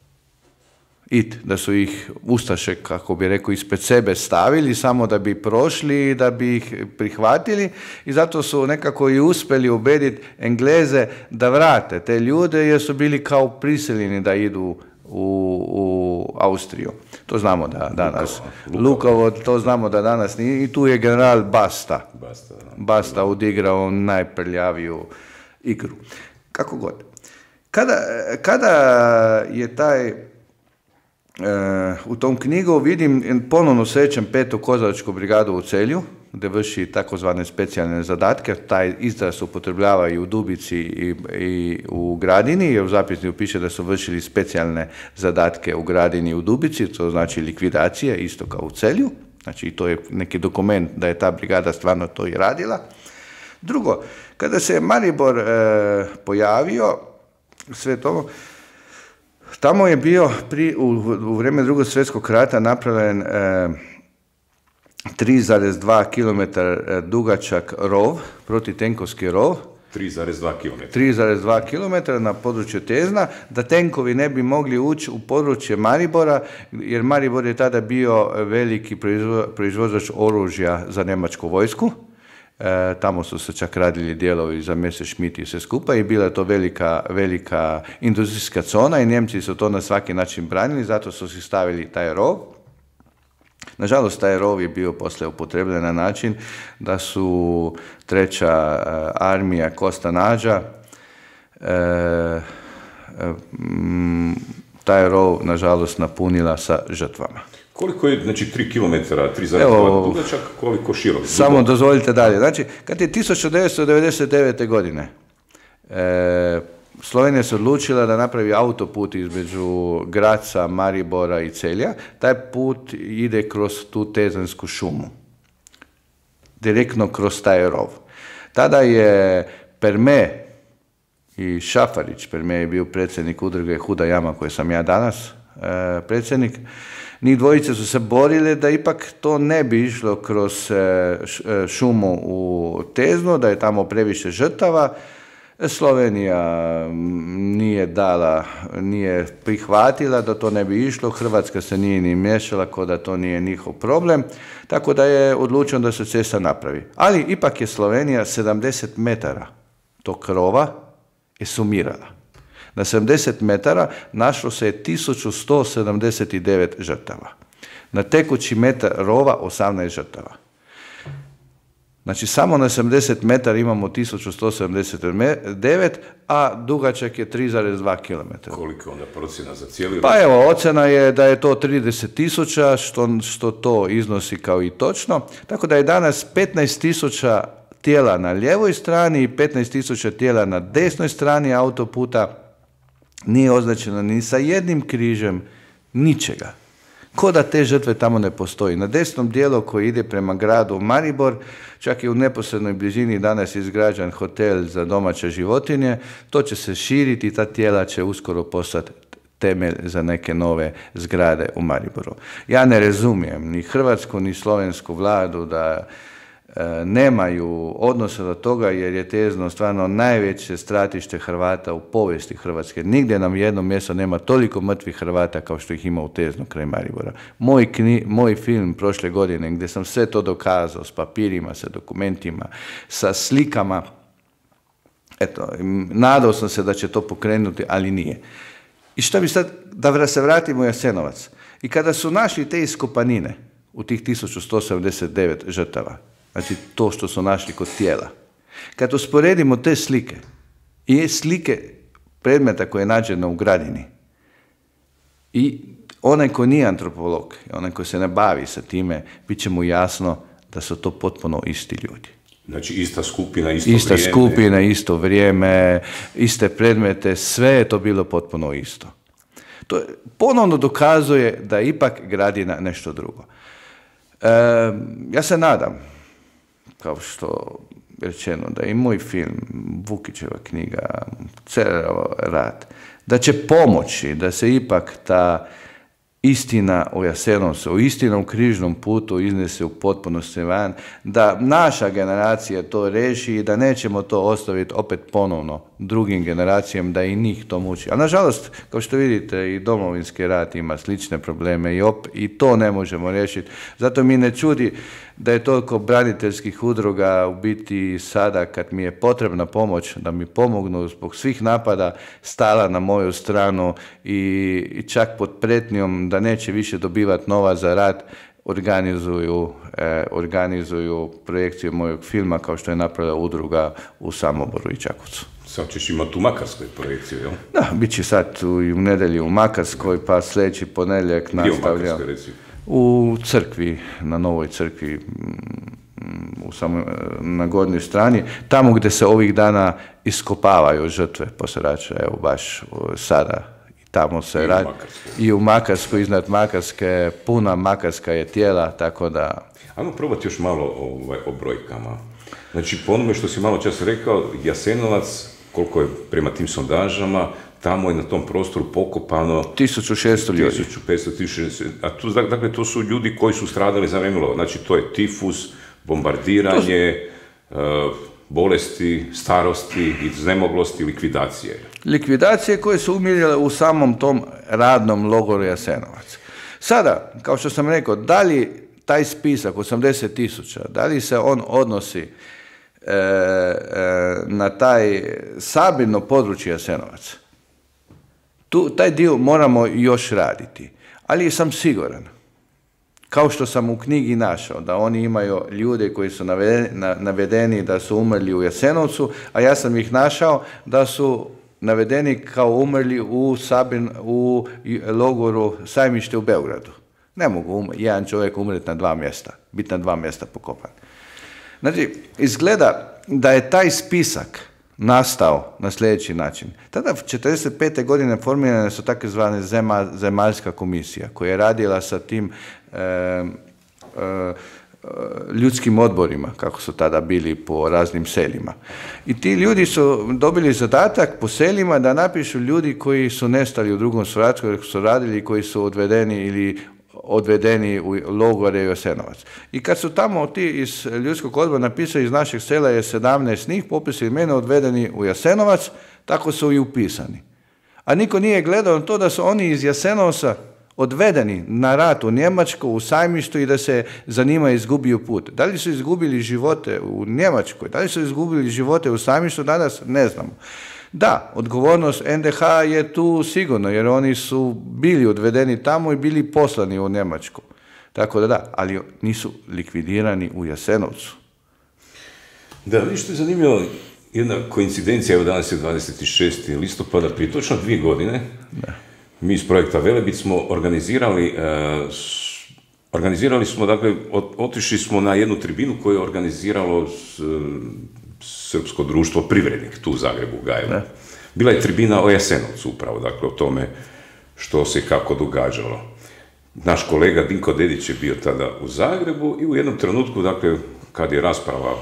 da su ih ustaše, kako bi rekao, ispred sebe stavili samo da bi prošli i da bi ih prihvatili i zato su nekako i uspjeli ubediti Engleze da vrate te ljude jer su bili kao prisiljeni da idu u Austriju. To znamo da danas. Lukovo, to znamo da danas nije. I tu je general Basta odigrao najprljaviju igru. Kako god. Kada je taj u tom knjigu vidim, ponovno srećem 5. kozaračku brigadu u Celju, gdje vrši takozvane specijalne zadatke. Taj izraz upotrebljava i u Dubici i u Gradini, jer u zapisniku piše da su vršili specijalne zadatke u Gradini i u Dubici, to znači likvidacije, isto kao u Celju. Znači, to je neki dokument da je ta brigada stvarno to i radila. Drugo, kada se Maribor pojavio, sve to, tamo je bio u vrijeme Drugog svjetskog rata napravljen 3,2 km dugačak rov, protitenkovski rov. 3,2 km na području Tezna, da tenkovi ne bi mogli ući u područje Maribora, jer Maribor je tada bio veliki proizvođač oružja za njemačku vojsku. Tamo su se čak radili dijelovi za Messerschmitt i sve skupa i bila je to velika industrijska zona i Njemci su to na svaki način branili, zato su si stavili taj rov. Nažalost, taj rov je bio poslije upotrebljen na način da su treća armija Kosta Nađa taj rov, nažalost, napunila sa žrtvama. Koliko je, znači, 3 km, 3,2 dugačak, koliko širok? Samo dozvolite dalje. Znači, kad je 1999. godine Slovenija se odlučila da napravi autoput između Graca, Maribora i Celja, taj put ide kroz tu Tezansku šumu. Direktno kroz taj rov. Tada je Perme i Šafarić, Perme je bio predsjednik udruge Huda jama koje sam ja danas predsjednik, njih dvojice su se borili da ipak to ne bi išlo kroz šumu u Tezno, da je tamo previše žrtava. Slovenija nije prihvatila da to ne bi išlo, Hrvatska se nije ni miješala kao da to nije njihov problem, tako da je odlučeno da se cesta napravi. Ali ipak je Slovenija 70 metara tog rova je sumirala. Na 70 metara našlo se je 1179 žrtava. Na tekući metar rova 18 žrtava. Znači, samo na 70 metara imamo 1179, a dugačak je 3,2 km. Koliko onda procjena za cijeli rov? Pa evo, ocjena je da je to 30.000, što to iznosi kao i točno. Tako da je danas 15.000 tijela na lijevoj strani i 15.000 tijela na desnoj strani autoputa. Nije označeno ni sa jednim križem, ničega. Ko da te žrtve tamo ne postoji. Na desnom dijelu koji ide prema gradu Maribor, čak i u neposrednoj blizini danas je izgrađen hotel za domaće životinje, to će se širiti i ta tijela će uskoro postati temelj za neke nove zgrade u Mariboru. Ja ne razumijem ni hrvatsku ni slovensku vladu da nemaju odnosa do toga, jer je Tezno stvarno najveće stratište Hrvata u povijesti Hrvatske. Nigdje nam jedno mjesto nema toliko mrtvih Hrvata kao što ih ima u Tezno kraj Maribora. Moj film prošle godine gdje sam sve to dokazao s papirima, sa dokumentima, sa slikama, eto, nadao sam se da će to pokrenuti, ali nije. I što bi sad, da se vratimo u Jasenovac. I kada su našli te iskopanine u tih 1179 žrtava, znači to što su našli kod tijela, kad usporedimo te slike i slike predmeta koje je nađeno u Gradini i onaj ko nije antropolog, onaj ko se ne bavi sa time, bit će mu jasno da su to potpuno isti ljudi. Znači ista skupina, isto vrijeme, iste predmete, sve je to bilo potpuno isto. To ponovno dokazuje da je ipak Gradina nešto drugo. Ja se nadam, kao što je rečeno, da i moj film, Vukićeva knjiga, Cererov rat, da će pomoći da se ipak ta istina o Jasenovcu, o istinom križnom putu iznese u potpunosti van, da naša generacija to reši i da nećemo to ostaviti opet ponovno drugim generacijama da i njih to muči. A nažalost, kao što vidite, i Domovinski rat ima slične probleme i to ne možemo riješiti. Zato mi ne čudi da je toliko braniteljskih udruga u biti sada, kad mi je potrebna pomoć, da mi pomognu zbog svih napada, stala na moju stranu i čak pod pretnjom da neće više dobivati novac za rad, organizuju projekciju mojeg filma, kao što je napravila udruga u Samoboru i Čakovcu. Sad ćeš imati u Makarskoj projekciju, jel? Da, bit će sad u nedjelju u Makarskoj, pa sljedeći ponedjeljak nastavljam. Gdje u Makarskoj, reci? U crkvi, na Novoj crkvi, na gornjoj strani, tamo gdje se ovih dana iskopavaju žrtve poserača, evo baš sada. Tamo se radi. I u Makarskoj, iznad Makarske, puna Makarska je tijela, tako da... Ajmo probati još malo o brojkama. Znači, po onome što si malo čas rekao, Jasenovac, koliko je prema tim sondažama, tamo je na tom prostoru pokopano 1600 ljudi. 1500, 1600, a tu, dakle, to su ljudi koji su stradali za vrijeme lova. Znači, to je tifus, bombardiranje, bolesti, starosti, iznemoglosti, likvidacije. Likvidacije koje su umirale u samom tom radnom logoru Jasenovac. Sada, kao što sam rekao, da li taj spisak 80.000, da li se on odnosi na taj sabirno područje Jasenovac? Taj dio moramo još raditi, ali sam siguran, kao što sam u knjigi našao, da oni imaju ljude koji su navedeni da su umrli u Jasenovcu, a ja sam ih našao da su navedeni kao umrli u logoru Sajmište u Beogradu. Ne mogu jedan čovjek umreti na 2 mjesta, biti na 2 mjesta pokopan. Znači, izgleda da je taj spisak nastao na sljedeći način. Tada, 1945. godine, formirane su takozvane zemaljska komisija, koja je radila sa tim ljudskim odborima, kako su tada bili po raznim selima. I ti ljudi su dobili zadatak po selima da napišu ljudi koji su nestali u Drugom svjetskom ratu, su radili i koji su odvedeni u logore Jasenovac. I kad su tamo ti iz ljudskog odbora napisali iz našeg sela je 17 njih, popis imena odvedeni u Jasenovac, tako su i upisani. A niko nije gledao na to da su oni iz Jasenovca odvedeni na rat u Njemačku, u Sajmištu i da se za njima izgubio put. Da li su izgubili živote u Njemačkoj, da li su izgubili živote u Sajmištu, danas ne znamo. Da, odgovornost NDH je tu sigurno, jer oni su bili odvedeni tamo i bili poslani u Njemačku. Tako da, ali nisu likvidirani u Jasenovcu. Da, vidiš, što je zanimljivo, jedna koincidencija, evo danas je 26. listopada, prije točno 2 godine, da. Mi iz projekta Velebit smo organizirali smo, dakle, otišli smo na jednu tribinu koju je organiziralo Srpsko društvo Privrednik, tu u Zagrebu, u Gajlu. Bila je tribina o Jasenovcu upravo, dakle, o tome što se kako događalo. Naš kolega Dinko Dedić je bio tada u Zagrebu i u jednom trenutku, dakle, kad je rasprava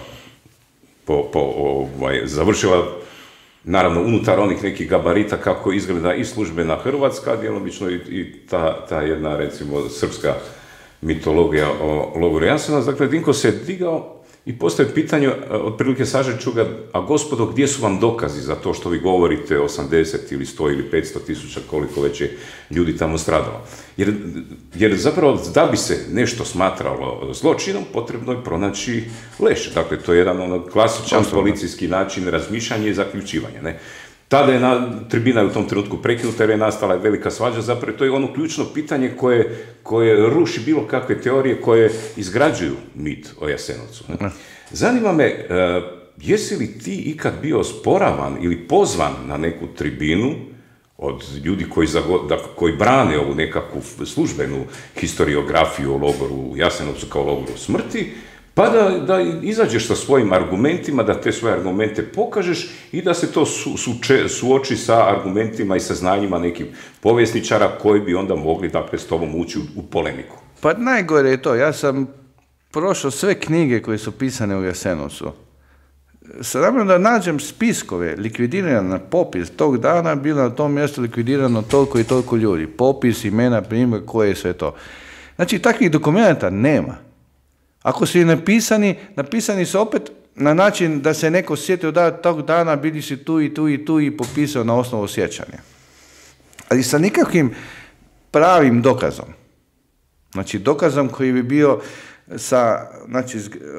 završila, naravno, unutar onih nekih gabarita kako izgleda i službena Hrvatska, djelomično i ta jedna, recimo, srpska mitologija o logoru Jasenovac. Dakle, Dinko se digao i postoje pitanje, otprilike sažet ću ga, a gospodo, gdje su vam dokazi za to što vi govorite 80 ili 100 ili 500 tisuća, koliko već je ljudi tamo stradalo? Jer zapravo, da bi se nešto smatralo zločinom, potrebno je pronaći leš. Dakle, to je jedan klasičan policijski način razmišljanja i zaključivanja, ne? Tada je tribina u tom trenutku prekinuta jer je nastala velika svađa, zapravo to je ono ključno pitanje koje ruši bilo kakve teorije koje izgrađuju mit o Jasenovcu. Zanima me, jesi li ti ikad bio osporavan ili pozvan na neku tribinu od ljudi koji brane ovu nekakvu službenu historiografiju o logoru u Jasenovcu kao logoru smrti, pa da izađeš sa svojim argumentima, da te svoje argumente pokažeš i da se to suoči sa argumentima i saznanjima nekih povjesničara koji bi onda mogli, dakle, s tobom ući u polemiku. Pa najgore je to. Ja sam prošao sve knjige koje su pisane u Jasenovcu. Sramno da nađem spiskove likvidirane na popis tog dana, bilo na tom mjestu likvidirano toliko i toliko ljudi. Popis, imena, primjer, koje je sve to. Znači, takvih dokumenta nema. Ako su i napisani su opet na način da se neko sjetio da tog dana bili si tu i tu i tu i popisao na osnovu sjećanja. Ali sa nikakvim pravim dokazom. Znači, dokazom koji bi bio sa, znači,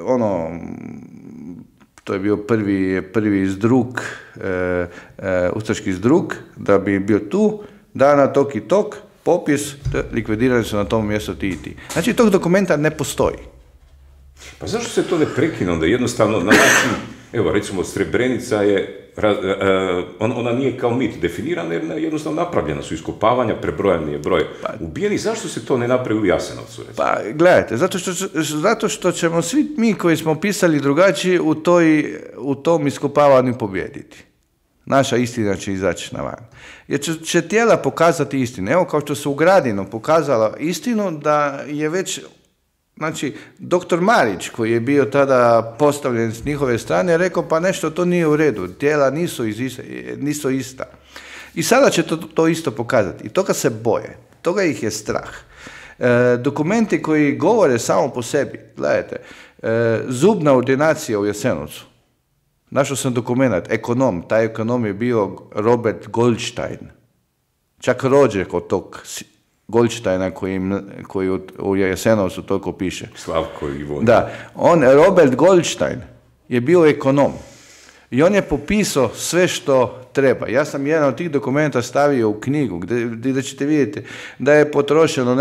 to je bio prvi zdrug, ustaški zdrug, da bi bio tu, dana tok i tok, popis, likvidirali su na tom mjestu ti i ti. Znači, tog dokumenta ne postoji. Pa zašto se to ne prekine onda jednostavno na način, evo recimo Srebrenica je, ona nije kao mit definirana jer jednostavno napravljena su iskopavanja, prebrojan je broj ubijenih, zašto se to ne napravi u Jasenovcu? Recimo? Pa gledajte, zato što ćemo svi mi koji smo pisali drugačije u tom iskopavanju pobijediti. Naša istina će izaći na van. Jer će tijela pokazati istinu. Evo kao što su u Gradinu pokazala istinu da je već, znači, doktor Marić koji je bio tada postavljen s njihove strane rekao pa nešto to nije u redu, tijela nisu ista. I sada će to isto pokazati. I toga se boje, toga ih je strah. Dokumenti koji govore samo po sebi, gledajte, zubna ordinacija u Jasenovcu. Našao sam dokument, ekonom, taj ekonom je bio Robert Goldstein. Čak rođak od tog Goldsteina koji u Jasenovcu toliko piše. Slavko Ivon. Da, Robert Goldstein je bio ekonom i on je popisao sve što treba. Ja sam jedan od tih dokumenta stavio u knjigu gdje ćete vidjeti da je potrošeno,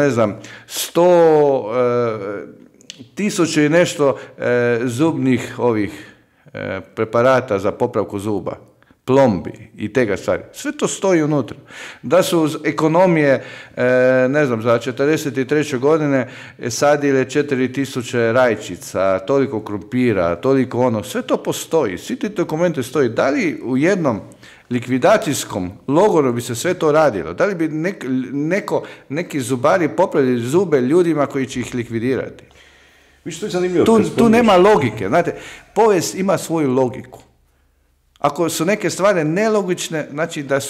100,000 i nešto zubnih preparata za popravku zuba, plombi i tega stvari. Sve to stoji unutra. Da su ekonomije, za 43. godine sadile 4.000 rajčica, toliko krumpira, toliko sve to postoji. Svi ti dokumenti stoji. Da li u jednom likvidacijskom logoru bi se sve to radilo? Da li bi neki zubari popravili zube ljudima koji će ih likvidirati? To je zanimljivo. Tu nema logike. Znate, povijest ima svoju logiku. Ako su neke stvari nelogične, znači da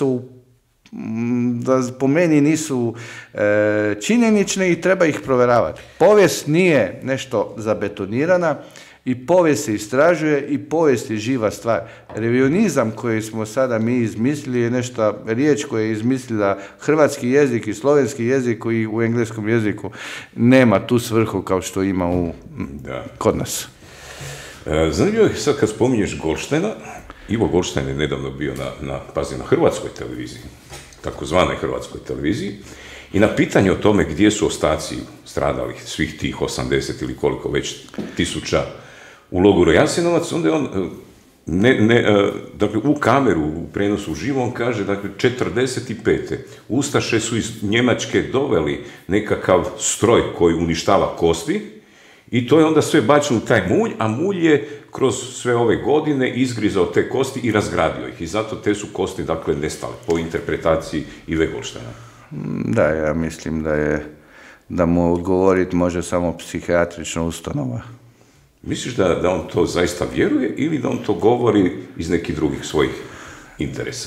po meni nisu činjenične i treba ih provjeravati. Povijest nije nešto zabetonirana i povijest se istražuje i povijest je živa stvar. Revionizam koji smo sada mi izmislili je nešto, riječ koja je izmislila hrvatski jezik i slovenski jezik koji u engleskom jeziku nema tu svrhu kao što ima kod nas. Zanimljivo je sad kad spominješ Goldsteina, Ivo Goldstein je nedavno bio na hrvatskoj televiziji, takozvanoj hrvatskoj televiziji, i na pitanje o tome gdje su ostaci stradalih svih tih 80 ili koliko već tisuća u logoru Jasenovac, onda je on dakle, u kameru, u prenosu uživo, on kaže, dakle, 45. Ustaše su iz Njemačke doveli nekakav stroj koji uništava kosti i to je onda sve bačeno u taj mulj, a mulj je kroz sve ove godine izgrizao te kosti i razgradio ih. I zato te su kosti, dakle, nestale po interpretaciji Ive Goldsteina. Da, ja mislim da mu odgovoriti može samo psihijatrična ustanova. Misliš da on to zaista vjeruje ili da on to govori iz nekih drugih svojih interesa?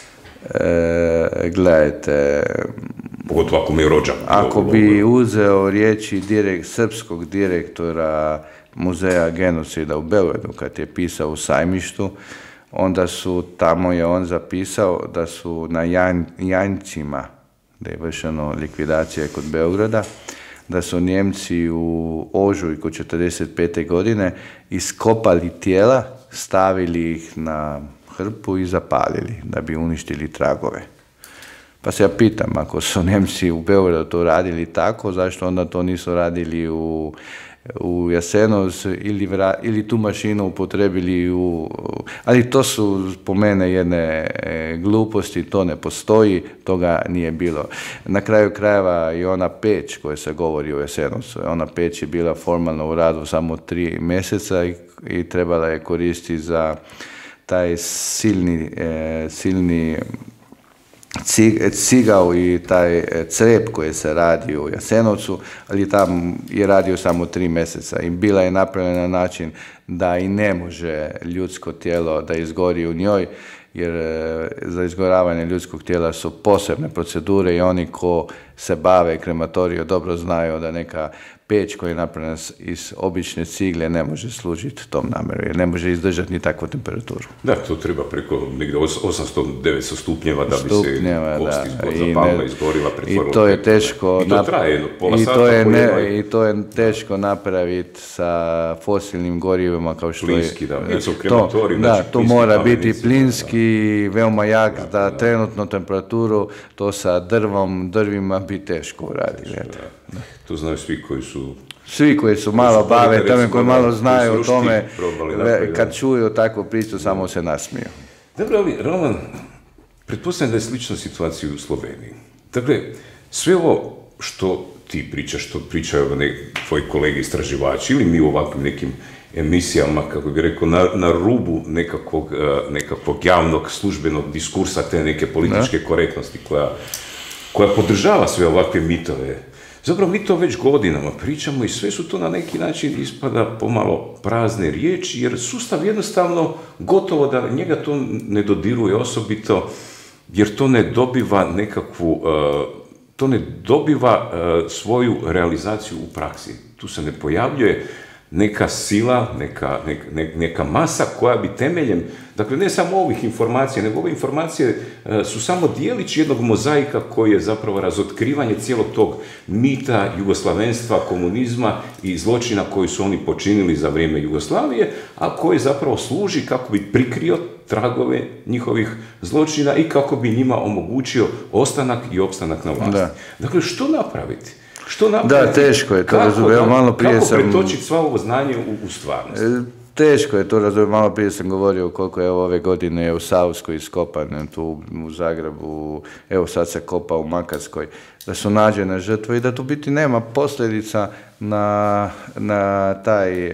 Gledajte... Pogotovo ako mi je rođak. Ako bi uzeo riječi srpskog direktora Muzeja genocida u Beogradu, kad je pisao u Sajmištu, onda tamo je on zapisao da su na Janjcima, da je vršeno likvidacija kod Beograda, da su Njemci u ožujku 1945. godine iskopali tijela, stavili ih na hrpu i zapalili da bi uništili tragove. Pa se ja pitam, ako su Njemci u Beogradu to radili tako, zašto onda to nisu radili u Jasenovcu ili tu mašinu upotrebili ali to su po mene jedne gluposti, to ne postoji, toga nije bilo. Na kraju krajeva i ona peć koja se govori o Jasenovcu, ona peć je bila formalno u radu samo 3 mjeseca i trebala je koristiti za taj silni cigao i taj crep koji se radi u Jasenovcu, ali tam je radio samo 3 mjeseca i bila je napravljena na način da i ne može ljudsko tijelo da izgori u njoj, jer za izgoravanje ljudskog tijela su posebne procedure i oni ko se bave krematorijom dobro znaju da neka peć koja je napravljena iz obične cigle ne može služiti tom namjeru, jer ne može izdržati ni takvu temperaturu. Da, to treba preko negdje 800-900 stupnjeva da bi se kosti zapalila, izgorila, pretvorila. I to je teško. I to traje pola sata. I to je teško napraviti sa fosilnim gorivima kao što plinski, je... To mora biti plinski, veoma jak, da trenutnu temperaturu, to sa drvima bi teško uraditi. To znaju svi koji su... Svi koji su malo bave tome, koji malo znaju o tome, kad čuju takvu priču, samo se nasmiju. Dobro, ali Roman, pretpostavljam da je slična situacija u Sloveniji. Dakle, sve ovo što ti pričaš, što pričaju tvoji kolege istraživači, ili mi u ovakvim nekim emisijama, kako bih rekao, na rubu nekakvog javnog službenog diskursa, te neke političke korektnosti koja podržava sve ovakve mitove. Zapravo mi to već godinama pričamo i sve su to na neki način ispada pomalo prazne riječi, jer sustav jednostavno gotovo da njega to ne dodiruje osobito, jer to ne dobiva svoju realizaciju u praksi. Tu se ne pojavljuje neka sila, neka masa koja bi temeljem, dakle ne samo ovih informacija, nego ove informacije su samo dijelić jednog mozaika koji je zapravo razotkrivanje cijelog tog mita jugoslavenstva, komunizma i zločina koji su oni počinili za vrijeme Jugoslavije, a koji zapravo služi kako bi prikrio tragove njihovih zločina i kako bi njima omogućio ostanak i opstanak na vlasti. Da. Dakle, što napraviti? Da, teško je to razumjeti. Kako pretočiti sva ovo znanje u stvarnost? Teško je to razumjeti. Malo prije sam govorio koliko je ove godine u Savskoj iskopan, tu u Zagrebu, evo sad se kopa u Makarskoj, da su nađene žrtve i da tu biti nema posljedica na taj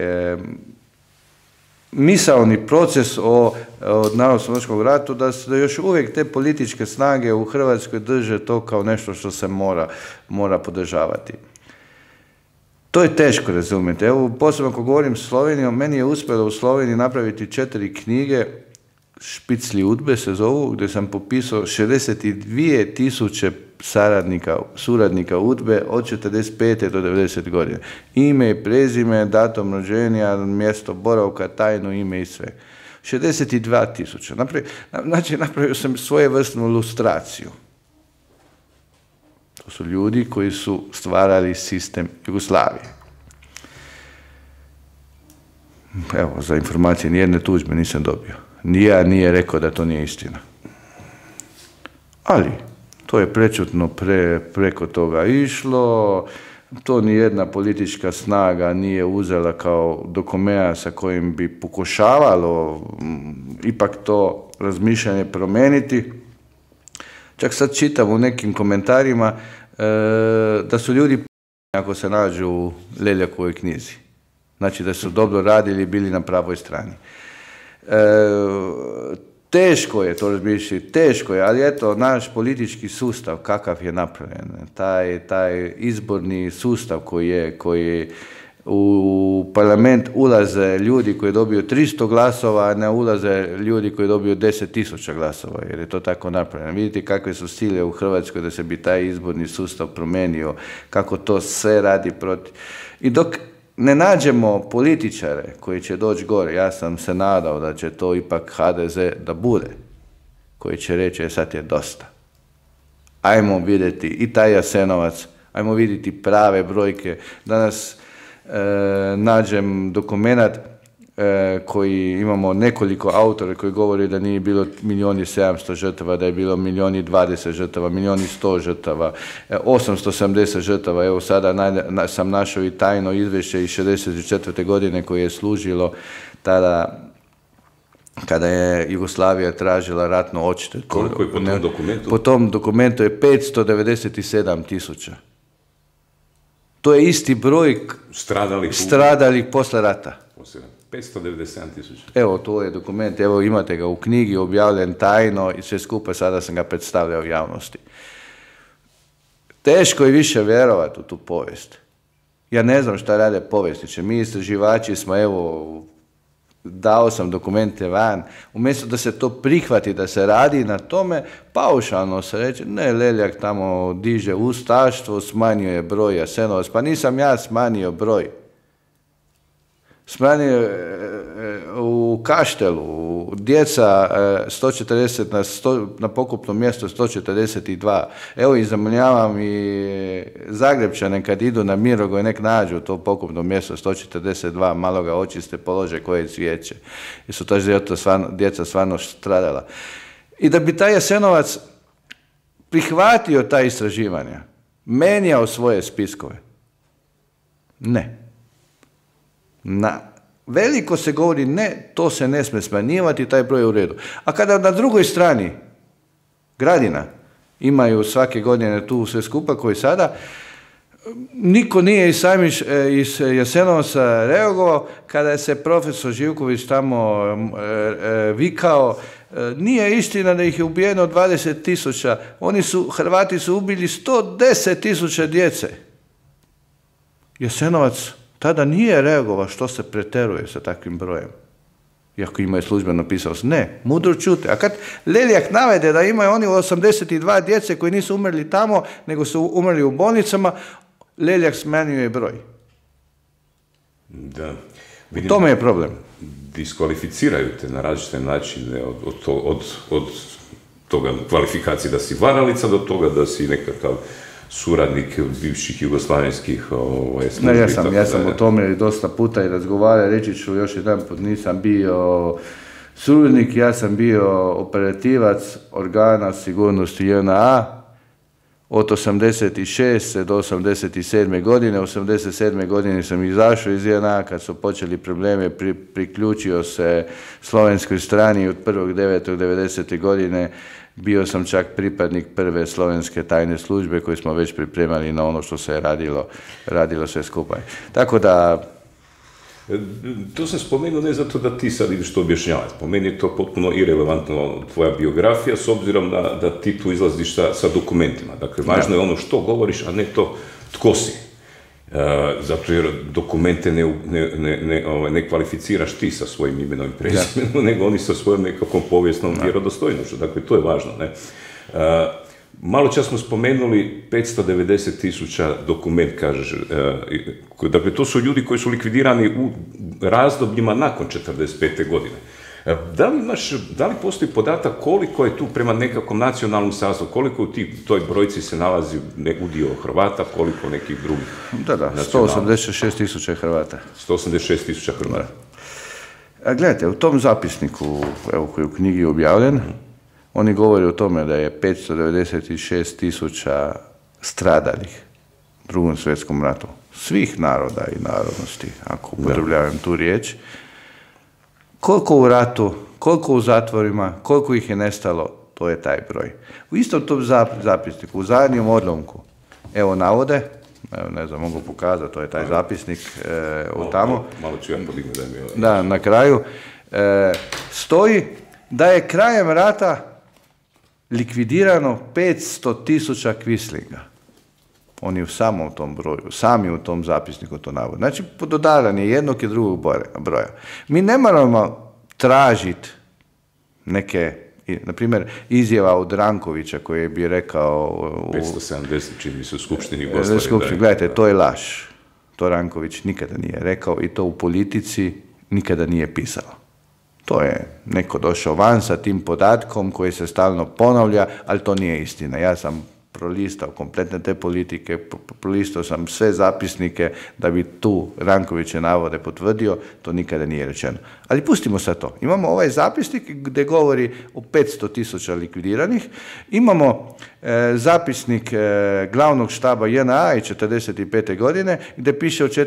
misaoni proces o Narodnooslobodilačkom ratu, da još uvijek te političke snage u Hrvatskoj drže to kao nešto što se mora podržavati. To je teško razumjeti. Evo, posebno ako govorim o Sloveniji, meni je uspjelo u Sloveniji napraviti 4 knjige, Špicli udbe se zovu, gdje sam popisao 62.000 suradnika udbe od 45. do 90 godine. Ime i prezime, datum rođenja, mjesto boravka, tajno ime i sve. 62.000. Znači, napravio sam svojevrsnu ilustraciju. To su ljudi koji su stvarali sistem Jugoslavije. Evo, za informacije, nijedne tužbe nisam dobio. Nijedan nije rekao da to nije istina. Ali, to je prečutno preko toga išlo, to nijedna politička snaga nije uzela kao dokument sa kojim bi pokušavalo ipak to razmišljanje promijeniti. Čak sad čitam u nekim komentarima da su ljudi ako se nađu u Leljakovoj knjizi. Znači da su dobro radili i bili na pravoj strani. Teško je to razmišljati, teško je, ali eto, naš politički sustav, kakav je napravljen, taj izborni sustav koji u parlament ulaze ljudi koji dobiju 300 glasova, a ne ulaze ljudi koji dobiju 10.000 glasova, jer je to tako napravljeno. Vidite kakve su sile u Hrvatskoj da se bi taj izborni sustav promijenio, kako to sve radi protiv. I dok ne nađemo političare koji će doći gore, ja sam se nadao da će to ipak HDZ da bude, koji će reći, sad je dosta. Ajmo vidjeti i taj Jasenovac, ajmo vidjeti prave brojke. Danas nađem dokumenat koji imamo nekoliko autora koji govori da nije bilo 1.700.000 žrtava, da je bilo 1.020.000 žrtava, 1.100.000 žrtava, 870 žrtava. Evo sada sam našao i tajno izvješće iz 1964. godine koje je služilo tada kada je Jugoslavija tražila ratno odštetu. Koliko je po tom dokumentu? Po tom dokumentu je 597.000. To je isti broj stradalih posle rata. 597.000. Evo, to je dokument, evo imate ga u knjigi, objavljen tajno i sve skupa, sada sam ga predstavljao u javnosti. Teško je više vjerovati u tu povijest. Ja ne znam šta rade povijestiče. Mi istraživači smo, evo, dao sam dokumente van, umjesto da se to prihvati, da se radi na tome, paušalno se reče, ne, Leljak tamo diže ustaštvo, smanjio je broj Jasenovac, pa nisam ja smanjio broj. Smanjio u Kaštelu, djeca 140 na pokupno mjesto 142. Evo i zamoljavam i Zagrebčane kad idu na Mirogoj nek nađu to pokupno mjesto 142, malo ga očiste, polože koje cvijeće. Jer su ta djeca stvarno stradala. I da bi taj Jasenovac prihvatio ta istraživanja, menjao svoje spiskove. Ne. Veliko se govori ne, to se ne smije smanjivati, taj broj je u redu. A kada na drugoj strani Gradina imaju svake godine tu sve skupa koji sada, niko nije iz Jasenovca reagovao kada je se profesor Živković tamo vikao, nije istina da ih je ubijeno 20.000, Hrvati su ubili 110.000 djece. Jasenovac tada nije reagovao što se preteruje sa takvim brojem. Iako ima je službeno pisao se. Ne, mudro čute. A kad Leljak navede da imaju oni 82 djece koji nisu umrli tamo, nego su umrli u bolnicama, Leljak smanjuje broj. Da. U tome je problem. Diskvalificiraju te na različite načine od toga kvalifikacije da si varalica do toga da si nekakav suradnik bivših jugoslavenskih službi. Ja sam o tome dosta puta i razgovarao, reći ću još jedan put, nisam bio suradnik, ja sam bio operativac organa sigurnosti JNA od 86. do 87. godine. 87. godine sam izašao iz JNA kad su počeli probleme, priključio se slovenskoj strani od 1.9.90. godine. Bio sam čak pripadnik prve slovenske tajne službe koje smo već pripremali na ono što se je radilo sve skupaj. Tako da... To sam spomenuo ne zato da ti sad ideš to objašnjavati. Po meni je to potpuno irelevantno tvoja biografija s obzirom da ti tu izlaziš sa dokumentima. Dakle, važno je ono što govoriš, a ne to tko si. Zato jer dokumente ne kvalificiraš ti sa svojim imenom i prezimenom, nego oni sa svojom nekakvom povijesnom vjerodostojnošću. Dakle, to je važno. Ne? Malo čas smo spomenuli 590.000 dokument, kažeš. Dakle, to su ljudi koji su likvidirani u razdobljima nakon 45. godine. Da li postoji podatak koliko je tu prema nekakvom nacionalnom sastavu, koliko u toj brojci se nalazi udio Hrvata, koliko nekih drugih? Da, 186.000 Hrvata. 186.000 Hrvata. A gledajte, u tom zapisniku, evo, koji je u knjigi objavljen, oni govore o tome da je 596.000 stradalih u Drugom svjetskom ratu. Svih naroda i narodnosti, ako upotrebljavam tu riječ. Koliko u ratu, koliko u zatvorima, koliko ih je nestalo, to je taj broj. U istom tom zapisniku, u zadnjem odlomku, evo navode, ne znam, mogu pokazati, to je taj zapisnik tamo. Malo ću ja podignuti da mi je... Da, na kraju stoji da je krajem rata likvidirano 500.000 kvislinga. Oni u samom tom broju, sami u tom zapisniku to navode. Znači, pododaranje jednog i drugog broja. Mi ne moramo tražiti neke, na primjer, izjava od Rankovića koji bi rekao... 570, čini mi se u Skupštini Gospodin. Gledajte, to je laž. To Ranković nikada nije rekao i to u politici nikada nije pisao. To je neko došao van sa tim podatkom koji se stalno ponavlja, ali to nije istina. Ja sam prolistao kompletne te politike, prolistao sam sve zapisnike da bi tu Rankoviće navode potvrdio, to nikada nije rečeno. Ali pustimo sad to. Imamo ovaj zapisnik gdje govori o 500.000 likvidiranih, imamo zapisnik glavnog štaba JNA i 45. godine gdje piše o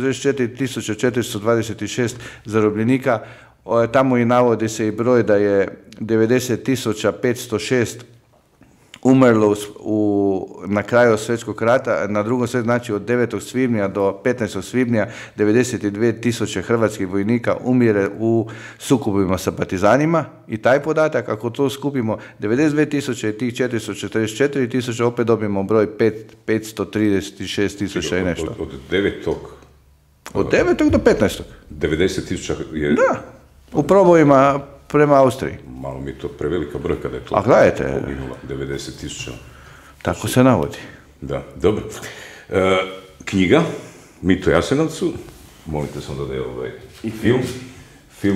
444.426 zarobljenika. Tamo i navodi se i broj da je 90.506 umrlo na kraju svjetskog rata, na drugom svijetu, znači od 9. svibnja do 15. svibnja 92.000 hrvatskih vojnika umire u sukobima sa partizanima i taj podatak, ako to skupimo 92.000 i tih 444.000, opet dobijemo broj 536.000 i nešto. Od 9. Od 9. do 15. 90.000 je... Da. U probojima prema Austriji. Malo mi je to prevelika brojka da je to poginulo, 90.000. Tako se navodi. Da, dobro. Knjiga, Mito Jasenovcu, molite sam da je i film,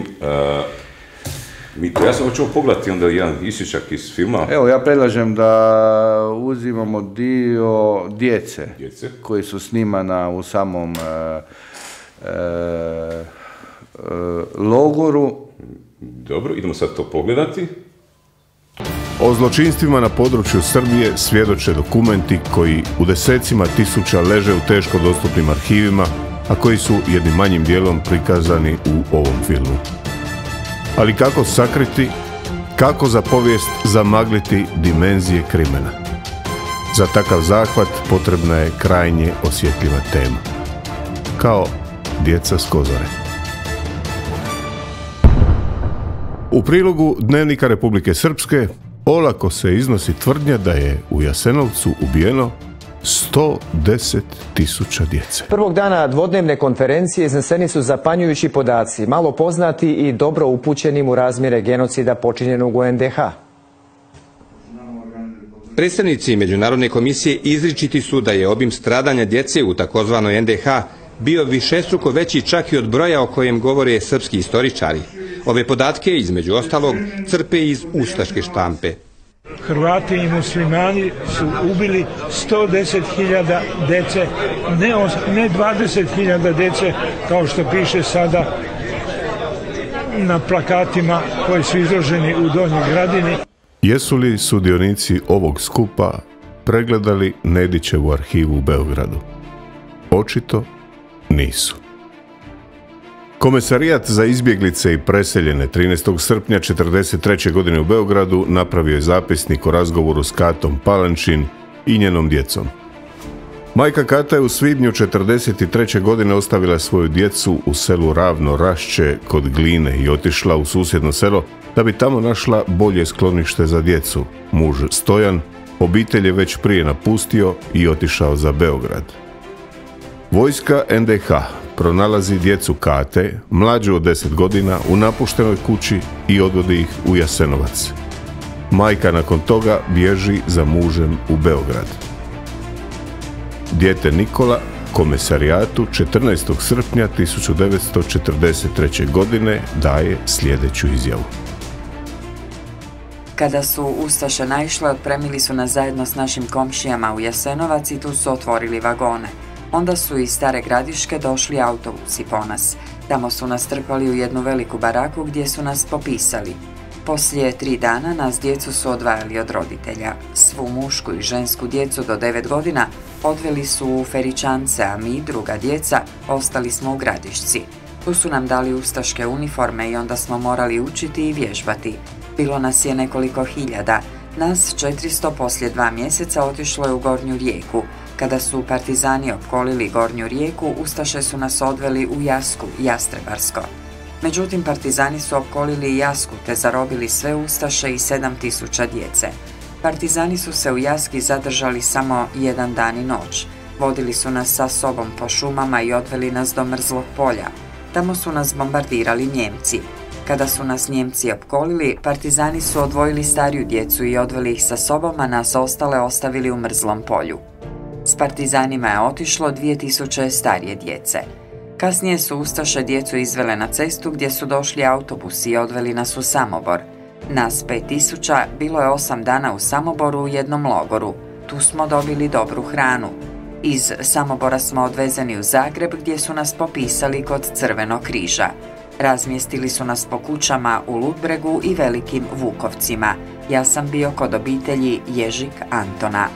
Mito Jasenovac, ćemo pogledati onda jedan isječak iz filma. Evo, ja predlažem da uzimamo dio djece koji su snimana u samom logoru. Dobro, idemo sad to pogledati. O zločinstvima na području Srbije svjedoče dokumenti koji u desecima tisuća leže u teško dostupnim arhivima, a koji su jednim manjim dijelom prikazani u ovom filmu. Ali kako sakriti, kako za povijest zamagliti dimenzije krimena? Za takav zahvat potrebna je krajnje osjetljiva tema. Kao djeca s Kozare. U prilogu Dnevnika Republike Srpske olako se iznosi tvrdnja da je u Jasenovcu ubijeno 110.000 djece. Prvog dana dvodnevne konferencije izneseni su zapanjujući podaci, malo poznati i dobro upućenim u razmjere genocida počinjenog u NDH. Predstavnici Međunarodne komisije izričiti su da je obim stradanja djece u takozvanoj NDH bio višestruko veći čak i od broja o kojem govore srpski istoričari. Ove podatke, između ostalog, crpe iz ustaške štampe. Hrvati i muslimani su ubili 110.000 dece, ne 20.000 dece, kao što piše sada na plakatima koji su izloženi u Donjoj Gradini. Jesu li sudionici ovog skupa pregledali Nedićevu arhivu u Beogradu? Očito nisu. Komesarijat za izbjeglice i preseljene 13. srpnja 1943. godine u Beogradu napravio je zapisnik o razgovoru s Katom Palančin i njenom djecom. Majka Kata je u svibnju 1943. godine ostavila svoju djecu u selu Ravno Rašće kod Gline i otišla u susjedno selo da bi tamo našla bolje sklonište za djecu. Muž Stojan obitelj je već prije napustio i otišao za Beograd. Vojska NDH pronalazi djecu Kate, mlađu od 10 godina, u napuštenoj kući i odvodi ih u Jasenovac. Majka nakon toga bježi za mužem u Beograd. Dijete Nikola komesarijatu 14. srpnja 1943. godine daje sljedeću izjavu. Kada su ustaše naišle, otpremili su nas zajedno s našim komšijama u Jasenovac i tu su otvorili vagone. Onda su iz Stare Gradiške došli autobusi po nas. Tamo su nas trpali u jednu veliku baraku gdje su nas popisali. Poslije 3 dana nas djecu su odvajali od roditelja. Svu mušku i žensku djecu do 9 godina odveli su u Feričance, a mi, druga djeca, ostali smo u Gradišci. Tu su nam dali ustaške uniforme i onda smo morali učiti i vježbati. Bilo nas je nekoliko hiljada. Nas 400 poslije 2 mjeseca otišlo je u Gornju Rijeku. Kada su partizani opkolili Gornju Rijeku, ustaše su nas odveli u Jasku, Jastrebarsko. Međutim, partizani su opkolili i Jasku te zarobili sve ustaše i 7.000 djece. Partizani su se u Jaski zadržali samo 1 dan i noć. Vodili su nas sa sobom po šumama i odveli nas do Mrzlog polja. Tamo su nas bombardirali Njemci. Kada su nas Njemci opkolili, partizani su odvojili stariju djecu i odveli ih sa sobom, a nas ostale ostavili u Mrzlom polju. S partizanima je otišlo 2000 starije djece. Kasnije su ustaše djecu izvele na cestu gdje su došli autobusi i odveli nas u Samobor. Nas 5000 bilo je 8 dana u Samoboru u jednom logoru. Tu smo dobili dobru hranu. Iz Samobora smo odvezeni u Zagreb gdje su nas popisali kod Crvenog križa. Razmjestili su nas po kućama u Ludbregu i Velikim Vukovcima. Ja sam bio kod obitelji Ježik Antona.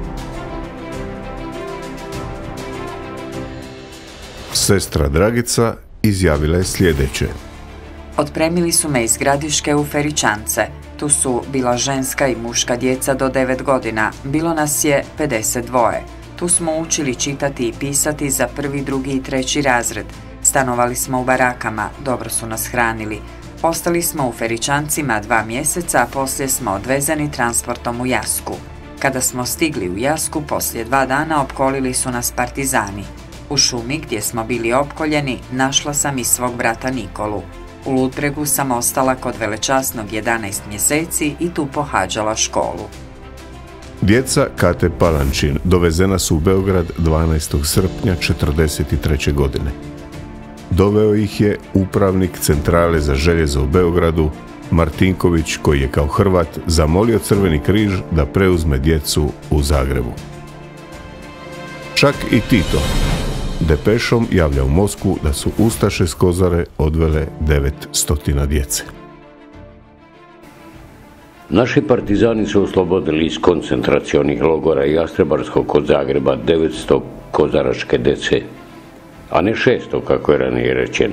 Sestra Dragica izjavila je sljedeće. Otpremili su me iz Gradiške u Feričance. Tu su bila ženska i muška djeca do 9 godina. Bilo nas je 52. Tu smo učili čitati i pisati za 1., 2. i 3. razred. Stanovali smo u barakama, dobro su nas hranili. Ostali smo u Feričancima 2 mjeseca, a poslije smo odvezeni transportom u Jasku. Kada smo stigli u Jasku, poslije 2 dana opkolili su nas partizani. U šumi gdje smo bili opkoljeni našla sam i svog brata Nikolu. U Ludbregu sam ostala kod velečasnog 11 mjeseci i tu pohađala školu. Djeca Kate Palančin dovezena su u Beograd 12. srpnja 1943. godine. Doveo ih je upravnik centrale za željezo u Beogradu, Martinković, koji je kao Hrvat zamolio Crveni križ da preuzme djecu u Zagrebu. Čak i Tito depešom javlja u Moskvu da su ustaše s Kozare odvele 900 djece. Naši partizani su oslobodili iz koncentracionih logora i Jastrebarskog kod Zagreba 900 kozaračke dece, a ne 600 kako je ranije rečeno.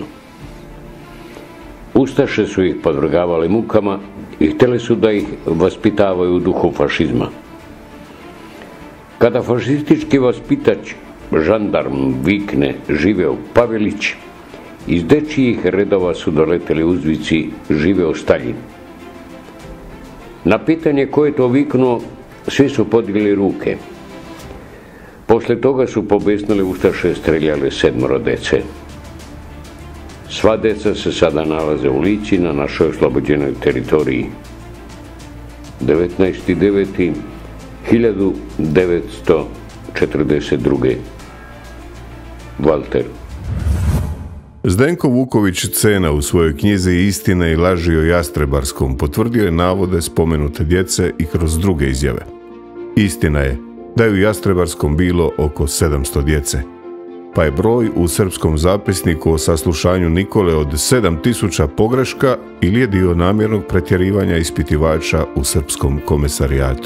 Ustaše su ih podvrgavali mukama i htjeli su da ih vaspitavaju u duhu fašizma. Kada fašistički vaspitač, žandarm, vikne živeo Pavelić, iz dečijih redova su doleteli uzvici živeo Staljin. Na pitanje ko je to viknuo, svi su podigli ruke. Posle toga su pobesnili ustaše streljale 7 dece. Sva deca se sada nalaze u Lici na našoj oslobođenoj teritoriji. 19.9.1942. Walter. Zdenko Vuković Cena u svojoj knjizi Istine i laži o Jastrebarskom potvrdio je navode spomenute djece i kroz druge izjave. Istina je da je u Jastrebarskom bilo oko 700 djece, pa je broj u srpskom zapisniku o saslušanju Nikole od 7000 pogreška ili je dio namjernog pretjerivanja ispitivača u srpskom komesarijatu.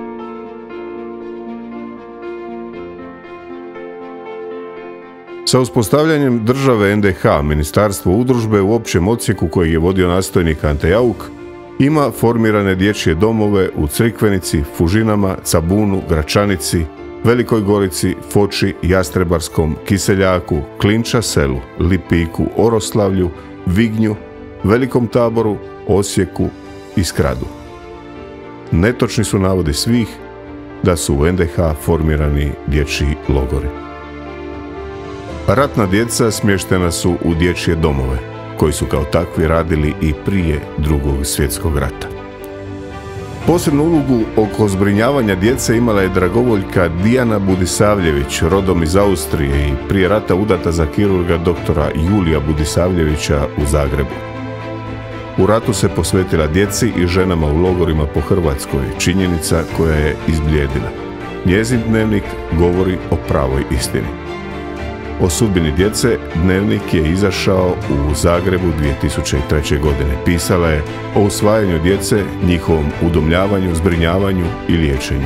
Sa uspostavljanjem države NDH, Ministarstvo udružbe u općem odsjeku koji je vodio nastojnik Ante Jauk, ima formirane dječje domove u Crikvenici, Fužinama, Cabunu, Gračanici, Velikoj Gorici, Foči, Jastrebarskom, Kiseljaku, Klinča selu, Lipiku, Oroslavlju, Vignju, Velikom Taboru, Osijeku i Skradu. Netočni su navodi svih da su u NDH formirani dječji logori. Ratna djeca smještena su u dječje domove, koji su kao takvi radili i prije Drugog svjetskog rata. Posebnu ulogu oko zbrinjavanja djece imala je dragovoljka Dijana Budisavljević, rodom iz Austrije i prije rata udata za kirurga doktora Julija Budisavljevića u Zagrebu. U ratu se posvetila djeci i ženama u logorima po Hrvatskoj, činjenica koja je izblijedila. Njezin dnevnik govori o pravoj istini. O sudbini djece dnevnik je izašao u Zagrebu 2003. godine. Pisala je o usvajanju djece, njihovom udomljavanju, zbrinjavanju i liječenju.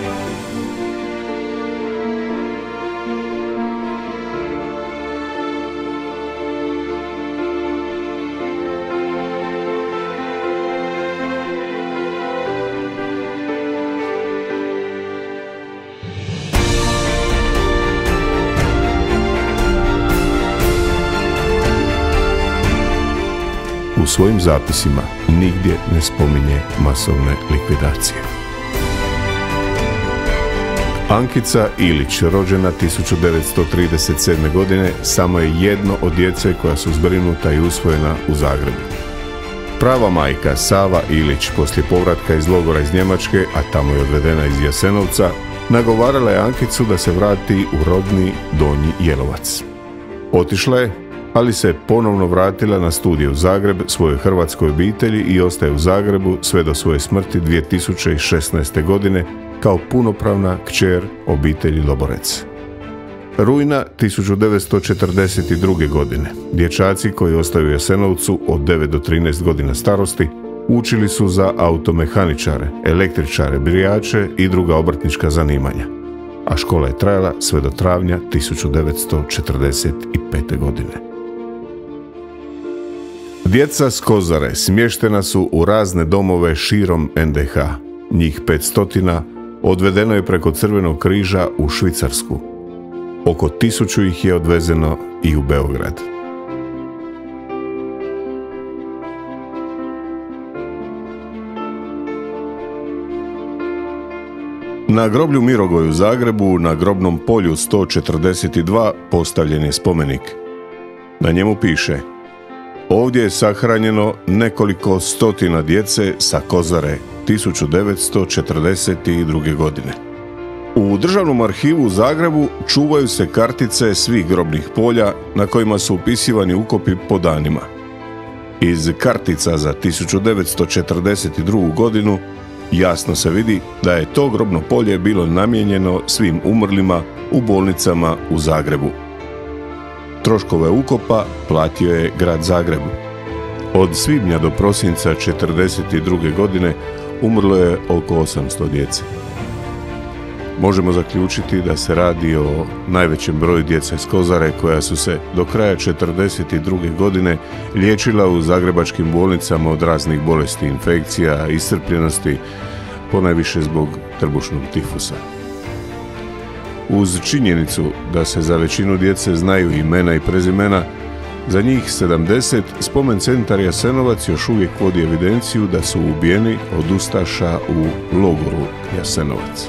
U svojim zapisima nigdje ne spominje masovne likvidacije. Ankica Ilić, rođena 1937. godine, samo je jedno od djece koja su zbrinuta i usvojena u Zagrebu. Prava majka Sava Ilić, poslije povratka iz logora iz Njemačke, a tamo je odvedena iz Jasenovca, nagovarala je Ankicu da se vrati u rodni Donji Jelovac. Otišla je, ali se ponovno vratila na studije u Zagreb svojoj hrvatskoj obitelji i ostaje u Zagrebu sve do svoje smrti 2016. godine kao punopravna kćer obitelji Loborec. Rujna 1942. godine dječaci koji ostaju u Jasenovcu od 9 do 13 godina starosti učili su za automehaničare, električare, brijače i druga obrtnička zanimanja, a škola je trajala sve do travnja 1945. godine. Djeca s Kozare smještena su u razne domove širom NDH. Njih 500 odvedeno je preko Crvenog križa u Švicarsku. Oko 1000 ih je odvezeno i u Beograd. Na groblju Mirogoj u Zagrebu, na grobnom polju 142, postavljen je spomenik. Na njemu piše: Ovdje je sahranjeno nekoliko stotina djece sa Kozare 1942. godine. U Državnom arhivu u Zagrebu čuvaju se kartice svih grobnih polja na kojima su upisivani ukopi po danima. Iz kartica za 1942. godinu jasno se vidi da je to grobno polje bilo namijenjeno svim umrlima u bolnicama u Zagrebu. Troškove ukopa platio je grad Zagrebu. Od svibnja do prosinca 1942. godine umrlo je oko 800 djece. Možemo zaključiti da se radi o najvećem broju djece s Kozare koja su se do kraja 1942. godine liječila u zagrebačkim bolnicama od raznih bolesti, infekcija, iscrpljenosti, ponajviše zbog trbušnog tifusa. Uz činjenicu da se za većinu djece znaju imena i prezimena, za njih 70 spomen centar Jasenovac još uvijek vodi evidenciju da su ubijeni od ustaša u logoru Jasenovac.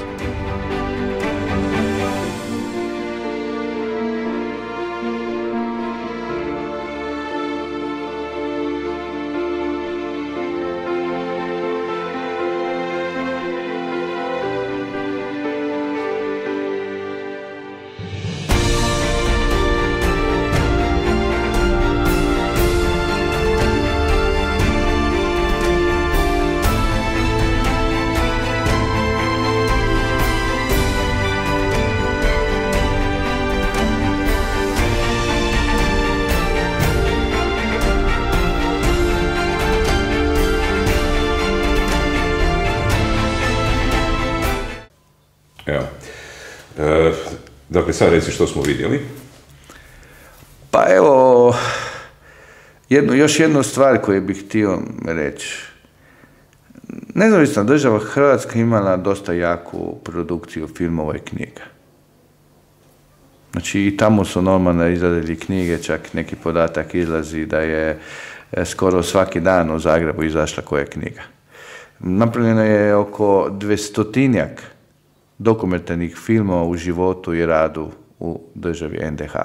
Dakle, sad reci što smo vidjeli. Pa evo, još jednu stvar koju bih htio reći. Nezavisna država Hrvatska imala dosta jaku produkciju filmova i knjiga. Znači i tamo su normalno izradili knjige, čak neki podatak izlazi da je skoro svaki dan u Zagrebu izašla koja knjiga. Napravljeno je oko 200-tinjak dokumentarnih filmova u životu i radu u državi NDH.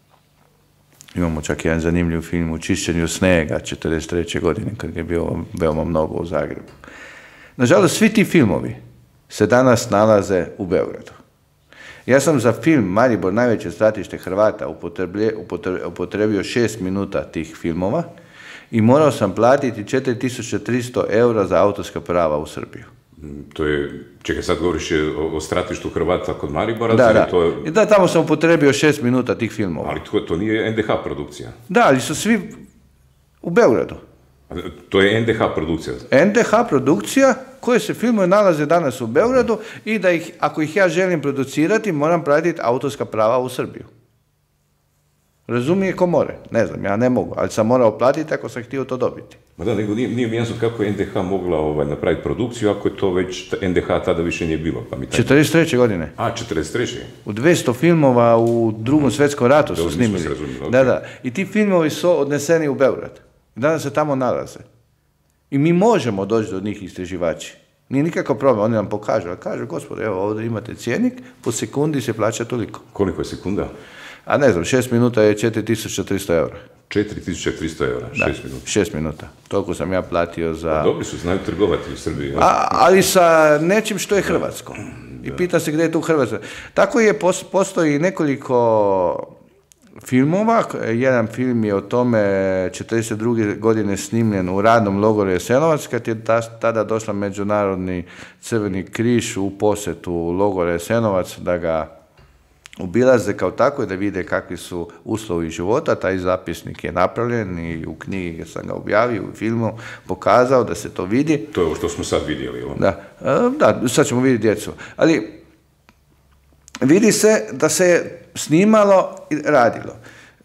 Imamo čak jedan zanimljiv film u čišćenju snijega 1943. godine kad je bio veoma mnogo u Zagrebu. Nažalost, svi ti filmovi se danas nalaze u Beogradu. Ja sam za film Maribor, najveće stratište Hrvata, upotrebio 6 minuta tih filmova i morao sam platiti 4300 € za autorska prava u Srbiju. To je, čekaj, sad govoriš o stratištu Hrvata kod Maribora? Da. Da, tamo sam upotrebio 6 minuta tih filmova. Ali to nije NDH produkcija? Da, ali su svi u Beogradu. To je NDH produkcija? NDH produkcija koje se filmove nalaze danas u Beogradu i da ih, ako ih ja želim producirati, moram platiti autorska prava u Srbiju. Razumije ko more? Ne znam, ja ne mogu, ali sam morao platiti ako sam htio to dobiti. Ma da, nego nije mi jasno kako je NDH mogla napraviti produkciju ako je to već NDH tada više nije bilo. 43. godine. A, 43. U 200 filmova u Drugom svjetskom ratu su snimili. Da. I ti filmovi su odneseni u Beograd. Danas se tamo nalaze. I mi možemo doći do njih istraživači. Nije nikakav problem, oni nam pokažu. A kažu, gospodo, evo ovdje imate cjenik, po sekundi se plaća toliko. Koliko je sekunda? A ne znam, 6 minuta je 4300 €. 4300 €, 6 minuta. 6 minuta. Toliko sam ja platio za... A dobri su, znaju trgovati u Srbiji. Ali sa nečim što je hrvatsko. I pita se gdje je tu Hrvatska. Tako je, postoji nekoliko filmova. Jedan film je o tome 1942. godine snimljen u radnom logoru Jasenovac, kad je tada došla Međunarodni Crveni križ u posjetu logora Jasenovac da ga obilaze kao tako i da vide kakvi su uslovi života. Taj zapisnik je napravljen i u knjigi sam ga objavio, u filmu pokazao da se to vidi. To je ovo što smo sad vidjeli. Da, sad ćemo vidjeti djecu. Ali vidi se da se snimalo i radilo.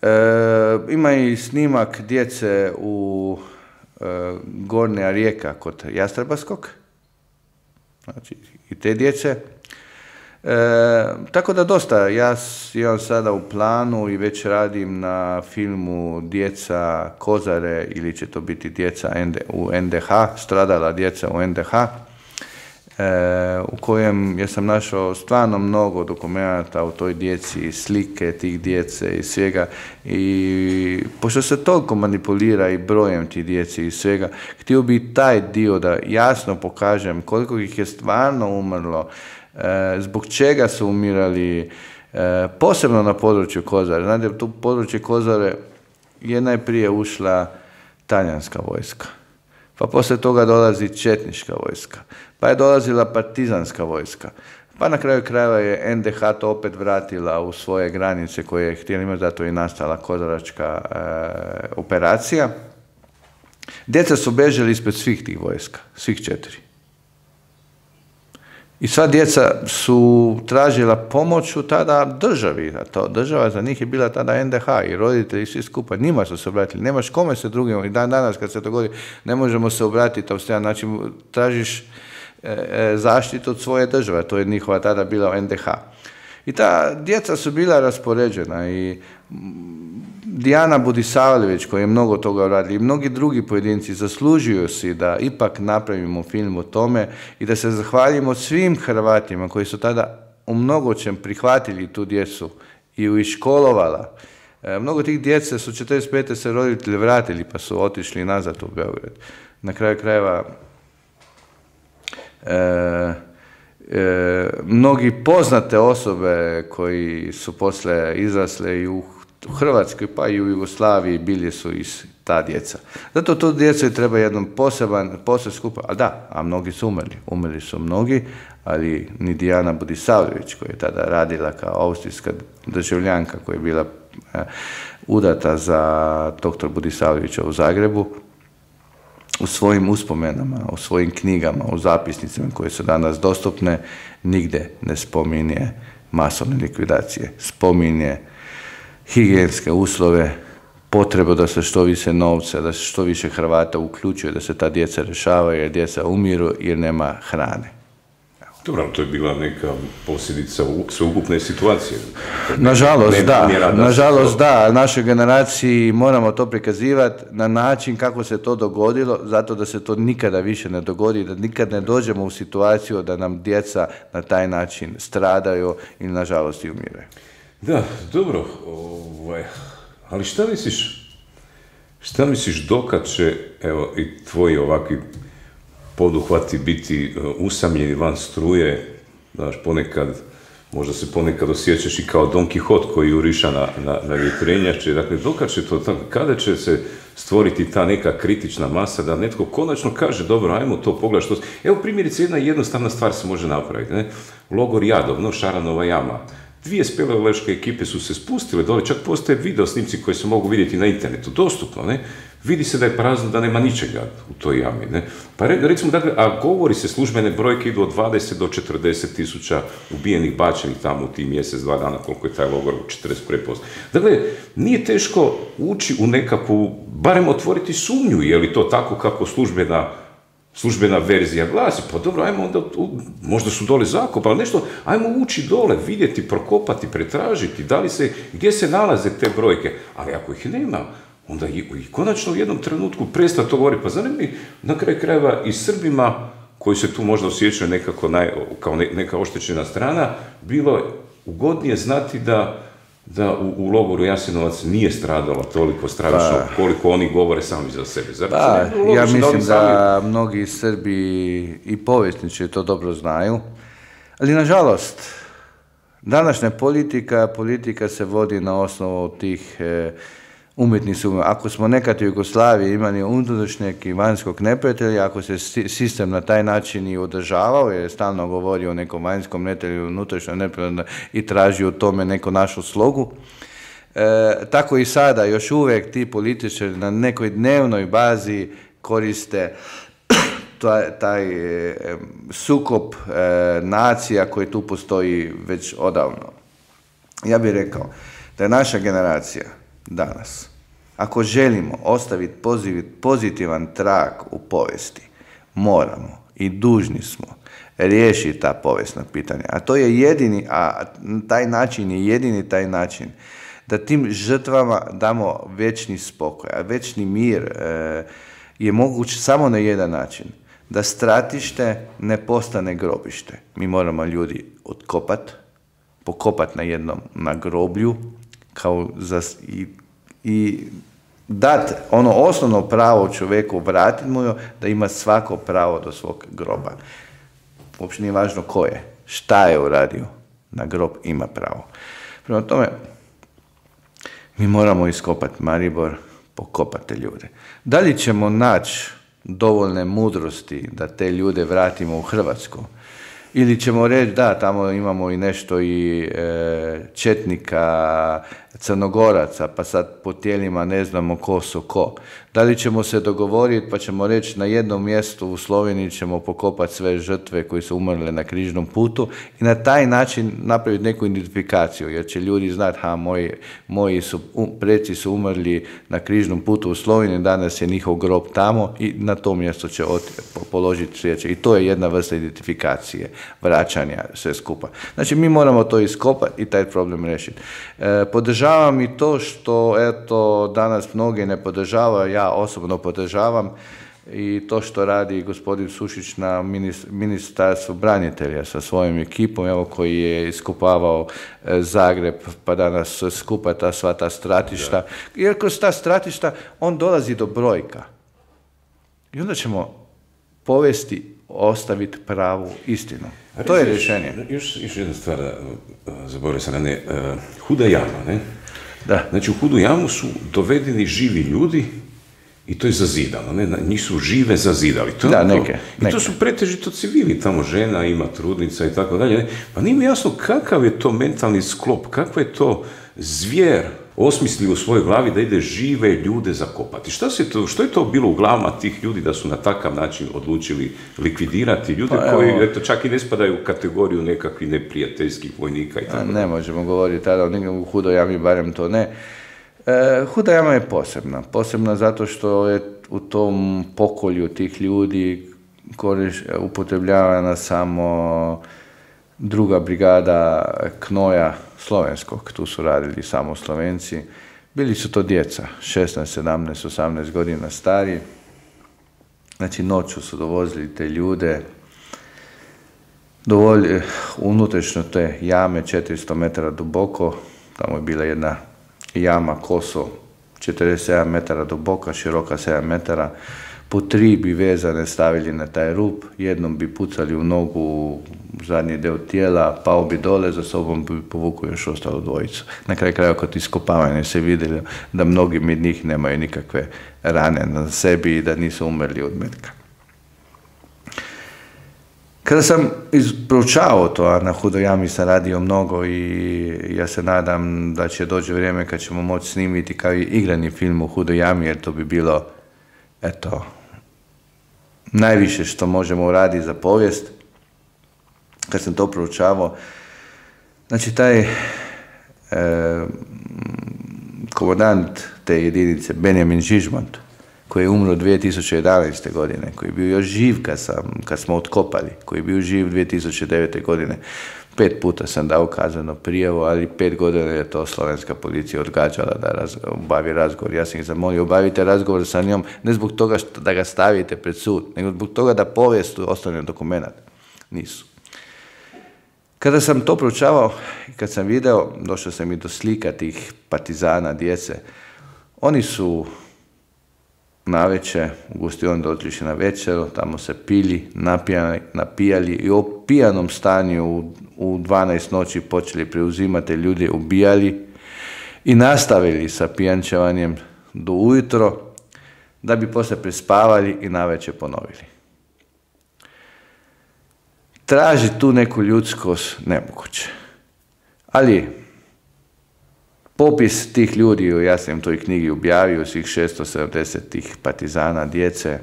Ima i snimak djece u Gornja Rijeka kod Jastrebarskog. Znači i te djece. Tako da dosta, ja imam sada u planu i već radim na filmu Djeca Kozare ili će to biti djeca u NDH, stradala djeca u NDH. u kojem ja sam našao stvarno mnogo dokumenata o toj djeci, slike tih djece i svega. I pošto se toliko manipulira i brojem tih djeci i svega, htio bi taj dio da jasno pokažem koliko ih je stvarno umrlo, zbog čega su umirali, posebno na području Kozare. Znate, u područje Kozare je najprije ušla talijanska vojska, pa poslije toga dolazi četnička vojska, pa je dolazila partizanska vojska, pa na kraju krajeva je NDH to opet vratila u svoje granice koje je htjela imati, zato je nastala kozaračka operacija. Djeca su bežali ispred svih tih vojska, svih 4. I sva djeca su tražila pomoć u tada državi, a to država za njih je bila tada NDH i roditelji svi skupa, njima su se obratili, nemaš kome se drugim, i dan danas kad se dogodi ne možemo se obratiti, znači tražiš zaštitu od svoje države, to je njihova tada bila NDH. I ta djeca su bila raspoređena i Dijana Budisavljević koja je mnogo toga uradila i mnogi drugi pojedinci zaslužuju si da ipak napravimo film o tome i da se zahvalimo svim Hrvatima koji su tada u mnogočem prihvatili tu djecu i ju iškolovala. Mnogo tih djece su 45. se roditelji vratili pa su otišli nazad u Beograd. Na kraju krajeva mnogi poznate osobe koji su posle izrasle i u Hrvatskoj pa i u Jugoslaviji bili su iz ta djeca. Zato tu djecu treba jedan posebno skupa, a mnogi su umrli. Umrli su mnogi, ali ni Dijana Budisavljević koja je tada radila kao austrijska državljanka koja je bila udata za dr. Budisavljevića u Zagrebu, u svojim uspomenama, u svojim knjigama, u zapisnicima koje su danas dostupne, nigde ne spominje masovne likvidacije. Spominje higijenske uslove, potrebu da se što više novca, da se što više Hrvata uključuje, da se ta djeca rješavaju, jer djeca umiru jer nema hrane. Dobro, to je bila neka posljedica sveukupne situacije. Nažalost da, našoj generaciji moramo to prikazivati na način kako se to dogodilo, zato da se to nikada više ne dogodi, da nikad ne dođemo u situaciju da nam djeca na taj način stradaju i nažalost i umiraju. Da, dobro, ali šta misliš dokad će, evo, i tvoji ovakvi poduhvati biti usamljeni van struje, znaš, možda se ponekad osjećaš i kao Don Quixote koji juriša na vjetrenjače, dakle, dokad će to, kada će se stvoriti ta neka kritična masa da netko konačno kaže, dobro, ajmo to pogledati što... Evo, primjerice, jedna jednostavna stvar se može napraviti, ne? Logor Jadov, Šaranova jama. 2 speleološke ekipe su se spustile dole, čak postoje video snimci koji se mogu vidjeti na internetu, dostupno, ne? Vidi se da je prazno, da nema ničega u toj jami, ne? Pa recimo, dakle, a govori se, službene brojke idu od 20 do 40 tisuća ubijenih, bačenih tamo u tih mjesec, 2 dana, koliko je taj logor, 41%. Dakle, nije teško ući u nekakvu, barem otvoriti sumnju, je li to tako kako službena verzija glasi, pa dobro, ajmo onda, možda su dole zakopali, ali nešto, ajmo ući dole, vidjeti, prokopati, pretražiti, gdje se nalaze te brojke, ali ako ih nema, onda i konačno u jednom trenutku prestati to govoriti, pa zar mi na kraju krajeva i Srbima, koji se tu možda osjećaju nekako kao neka oštećena strana, bilo ugodnije znati da u logoru Jasenovac nije stradalo toliko stravično koliko oni govore sami za sebe. Ja mislim da mnogi Srbi i povjesničari to dobro znaju, ali nažalost, današnja politika se vodi na osnovu tih umjetnih sumnji. Ako smo nekad u Jugoslaviji imali unutrašnjeg i vanjskog neprijatelja, ako se sistem na taj način i održavao, jer je stalno govorio o nekom vanjskom neprijatelju, unutrašnjem neprijatelju i tražio u tome neku našu slogu, tako i sada još uvijek ti političari na nekoj dnevnoj bazi koriste taj sukob nacija koji tu postoji već odavno. Ja bih rekao da je naša generacija danas, ako želimo ostaviti pozitivan trag u povijesti, moramo i dužni smo riješiti ta povijesna pitanja. A to je taj način je jedini taj način da tim žrtvama damo večni spokoj. A večni mir je moguć samo na jedan način. da stratište ne postane grobište. Mi moramo ljudi otkopati, pokopati na groblju i dati ono osnovno pravo čovjeku, vratiti mu da ima svako pravo do svog groba. Uopće nije važno ko je, šta je uradio, na grob ima pravo. Prema tome, mi moramo iskopati Maribor, pokopati ljude. Da li ćemo naći dovoljne mudrosti da te ljude vratimo u Hrvatsku? Ili ćemo reći da, tamo imamo i nešto i četnika, crnogoraca, pa sad po tijelima ne znamo ko su ko. Da li ćemo se dogovoriti pa ćemo reći na jednom mjestu u Sloveniji ćemo pokopati sve žrtve koji su umrle na križnom putu i na taj način napraviti neku identifikaciju, jer će ljudi znati, moji preci su umrli na križnom putu u Sloveniji, danas je njihov grob tamo i na to mjesto će položiti svijeće. I to je jedna vrsta identifikacije, vraćanja, sve skupa. Znači, mi moramo to iskopati i taj problem riješiti. Podržavam i to što, eto, danas mnogi ne podržavaju, ja osobno podržavam i to što radi gospodin Sušić na Ministarstvu branitelja sa svojom ekipom, evo, koji je iskopavao Zagreb, pa danas skupa sva ta stratišta. Jer kroz ta stratišta on dolazi do brojka. I onda ćemo povesti, ostaviti pravu istinu. To je rješenje. Još jedna stvar, zaboravio sam, ne, Huda jama, ne? Da. Znači, u Hudu jamu su dovedeni živi ljudi i to je zazidano, ne? Njih su žive zazidali. Da, neke. I to su pretežito civili, tamo žena ima, trudnica i tako dalje. Pa nije mi jasno kakav je to mentalni sklop, kakva je to zvijer osmislio u svojoj glavi da ide žive ljude zakopati. Što je to bilo u glavama tih ljudi da su na takav način odlučili likvidirati ljude koji eto, čak i ne spadaju u kategoriju nekakvih neprijateljskih vojnika i tako dalje? Ne možemo govoriti tada o Hudoj jami, barem to ne. Huda jama je posebna. Posebna zato što je u tom pokolju tih ljudi upotrebljavana samo druga brigada knoja slovenskog. Tu su radili samo Slovenci. Bili su to djeca, 16, 17, 18 godina stari. Znači, noću su dovozili te ljude unutrašnjo te jame, 400 metara duboko. Tamo je bila jedna jama koso 47 metara duboka, široka 7 metara. Po 3 bi vezane stavili na taj rub, jednom bi pucali u nogu, zadnji deo tijela, pao bi dole, za sobom bi povukao još ostalo dvojicu. Na kraju kraja kod iskopavanja se vidjeli da mnogi od njih nemaju nikakve rane na sebi i da nisu umrli od metka. Kada sam proučavao to, a na Hudoj jami sam radio mnogo i ja se nadam da će doći vrijeme kad ćemo moći snimiti kao i igrani film u Hudoj jami, jer to bi bilo, eto, najviše što možemo uraditi za povijest. Kad sam to proučavao, znači taj komandant te jedinice, Benjamin Žižmont, koji je umro 2011. godine, koji je bio još živ kad smo otkopali, koji je bio živ 2009. godine. 5 puta sam dao kaznenu prijavu, ali 5 godina je to slovenska policija odgađala da obavi razgovor. Ja sam ih zamolio, obavite razgovor sa njom, ne zbog toga da ga stavite pred sud, nego zbog toga da povijest ostane dokumenat. Nisu. Kada sam to proučavao i kad sam video, došao sam i do slika tih partizana, djece. Oni su navečer u gostionju otišli na večeru, tamo se pili, napijali i u pijanom stanju u 12 noći počeli preuzimati ljude, ubijali i nastavili sa pijančevanjem do ujutro, da bi poslije prespavali i navečer ponovili. Traži tu neku ljudskost nemoguće. Ali popis tih ljudi, ja sam u toj knjigi objavio, svih 670 tih partizana, djece,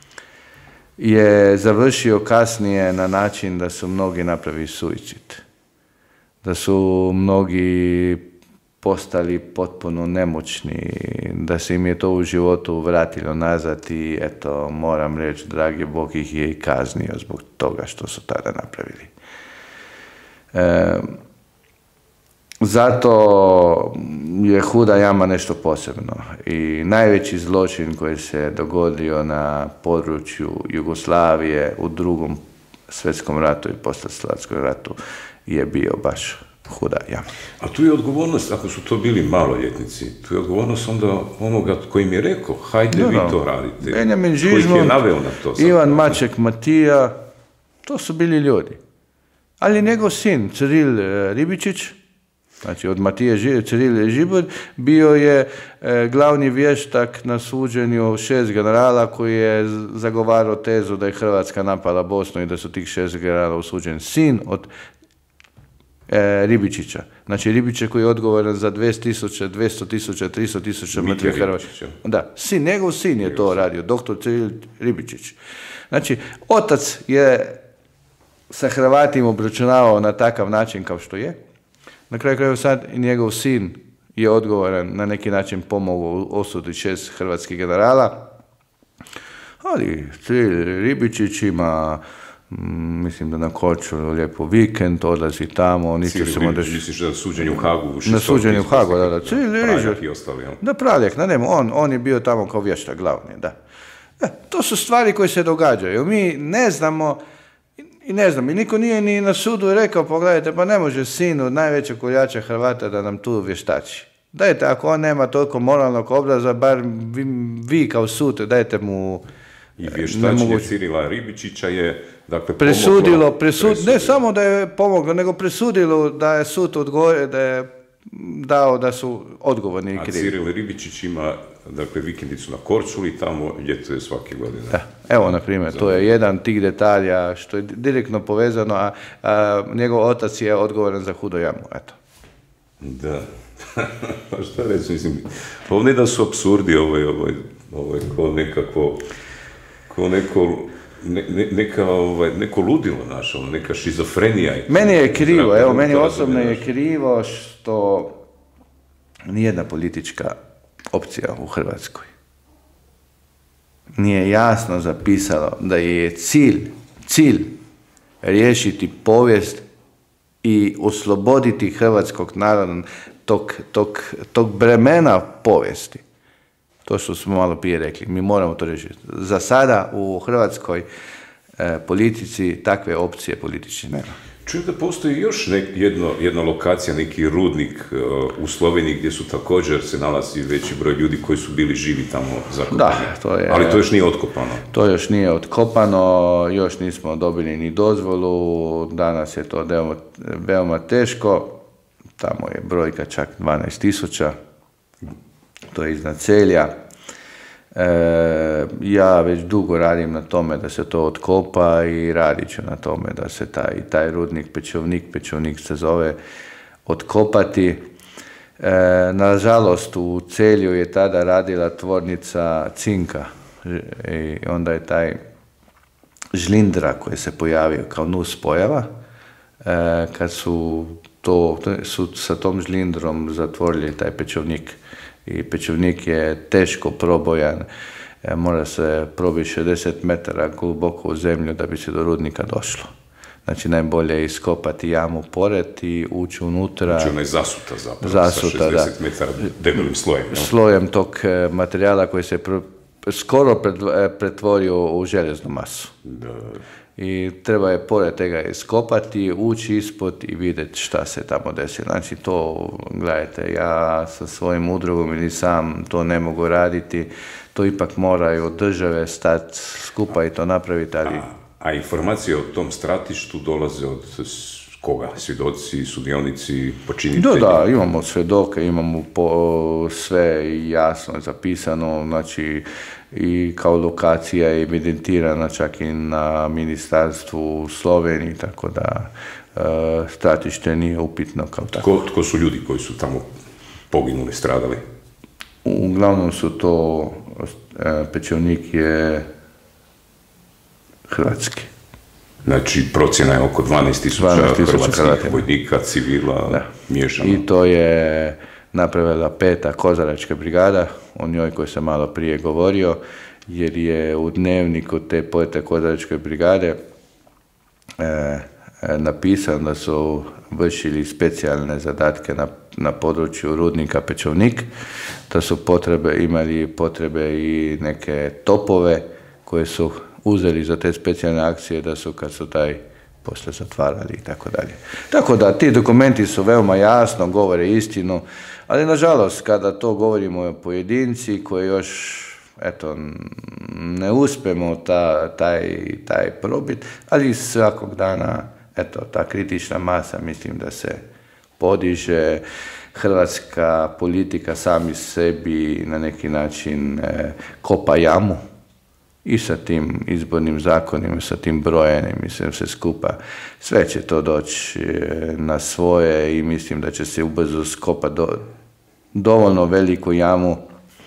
je završio kasnije na način da su mnogi napravili suicid. Da su mnogi postali potpuno nemoćni, da se im je to u životu vratilo nazad i eto, moram reći, dragi Bog ih je i kaznio zbog toga što su tada napravili. Zato je Huda jama nešto posebno. I najveći zločin koji se dogodio na području Jugoslavije u Drugom svjetskom ratu i poslijeratskom ratu je bio baš Huda jama. A tu je odgovornost, ako su to bili maloljetnici, tu je odgovornost onda onoga koji im je rekao, hajde vi to radite. Benjamin Žižmund, koji je naveo na to. Ivan Maček Matija, to su bili ljudi. Ali njegov sin, Ciril Ribičić, znači od Matije Ciril Žibur, bio je glavni vještak na suđenju 6 generala koji je zagovarao tezu da je Hrvatska napala Bosnu i da su tih 6 generala osuđeni. Sin od Ribičića. Znači Ribičić koji je odgovoran za 200.000, 200.000, 300.000 mrtvih Hrvatska. Da, njegov sin je to radio, doktor Ciril Ribičić. Znači, otac je sa Hrvatima obračunavao na takav način kao što je. Na kraju krajeva sad i njegov sin je odgovoran, na neki način pomogao osuditi 6 hrvatskih generala. Ali Ciril Ribičić ima, mislim da na Korčulu lijepo vikend, odlazi tamo. Ciril Ribičić, misliš da suđenje u Hagu? Na suđenju u Hagu, da. Ciril Ribičić. Da, Praljak, on je bio tamo kao vještak glavni, da. To su stvari koje se događaju. Mi ne znamo, i niko nije ni na sudu rekao, pogledajte, pa ne može sin od najvećeg koljača Hrvata da nam tu vještači. Dajte, ako on nema toliko moralnog obraza, bar vi kao sud, dajte mu... I vještačenje Cirila Ribičića je, dakle, presudilo, ne samo da je pomoglo, nego presudilo da je sud da je dao da su odgovorni i krivi. A Ciril Ribičić ima, dakle, vikendicu na Korčuli, tamo ljetuje svake godine. Da. Evo, na primjer, to je jedan tih detalja što je direktno povezano, a njegov otac je odgovoran za Hudu jamu, eto. Da. Šta reći, mislim, ovdje da su apsurdi, ovo je ko nekako, neko ludilo naše, neka šizofrenija. Meni je krivo, evo, meni osobno je krivo što nijedna politička opcija u Hrvatskoj nije jasno zapisalo da je cilj riješiti povijest i osloboditi hrvatskog naroda tog bremena povijesti. To što smo malo prije rekli, mi moramo to riješiti. Za sada u hrvatskoj politici takve opcije politične nema. Čujem da postoji još jedna lokacija, neki rudnik u Sloveniji gdje su također se nalazi veći broj ljudi koji su bili živi tamo zakopani. Da, ali to još nije otkopano. To još nije otkopano, još nismo dobili ni dozvolu, danas je to veoma teško, tamo je brojka čak 12.000, to je iznad Celja. Ja već dugo radim na tome da se to otkopa i radit ću na tome da se taj rudnik Pečovnik se zove, otkopati. Nažalost, u Celju je tada radila tvornica cinka i onda je taj žlindra koji se pojavio kao nus pojava, kad su sa tom žlindrom zatvorili taj Pečovnik. I Pečovnik je teško probojan, mora se probiti 60 metara gluboko u zemlju da bi se do rudnika došlo. Znači najbolje je iskopati jamu pored i ući unutra. Znači ona je zasuta zapravo, sa 60 metara debelim slojem. Slojem tog materijala koji se skoro pretvorio u željeznu masu. Da. I treba je pored tega iskopati, ući ispod i vidjeti šta se tamo desi. Znači to, gledajte, ja sa svojim udrugom ili sam to ne mogu raditi, to ipak moraju države stati skupa i to napraviti. A informacije o tom stratištu dolaze od koga? Svjedoci, sudionici, počinitelji? Da, imamo svjedoke, imamo sve jasno zapisano, znači i kao lokacija je evidentirana čak i na ministarstvu u Sloveniji, tako da stratište nije upitno kao tako. Tko su ljudi koji su tamo poginuli, stradali? Uglavnom su to, Pečovnik je hrvatski. Znači, procjena je oko 12.000 hrvatskih vojnika, civila, miješano. I to je napravila 5. kozaračka brigada, o njoj koji sam malo prije govorio, jer je u dnevniku te 5. kozaračke brigade napisano da su vršili specijalne zadatke na području rudnika Pečovnik, da su imali potrebe i neke topove koje su uzeli za te specijalne akcije, da su kad su taj poslije zatvarali i tako dalje. Tako da ti dokumenti su veoma jasno, govore istinu, ali nažalost kada to govorimo o pojedinci koji još ne uspemo taj probit, ali svakog dana ta kritična masa mislim da se podiže, hrvatska politika sami sebi na neki način kopa jamu i sa tim izbornim zakonima, sa tim brojenjem, mislim sve skupa, sve će to doći na svoje i mislim da će se ubrzo skopati dovoljno veliku jamu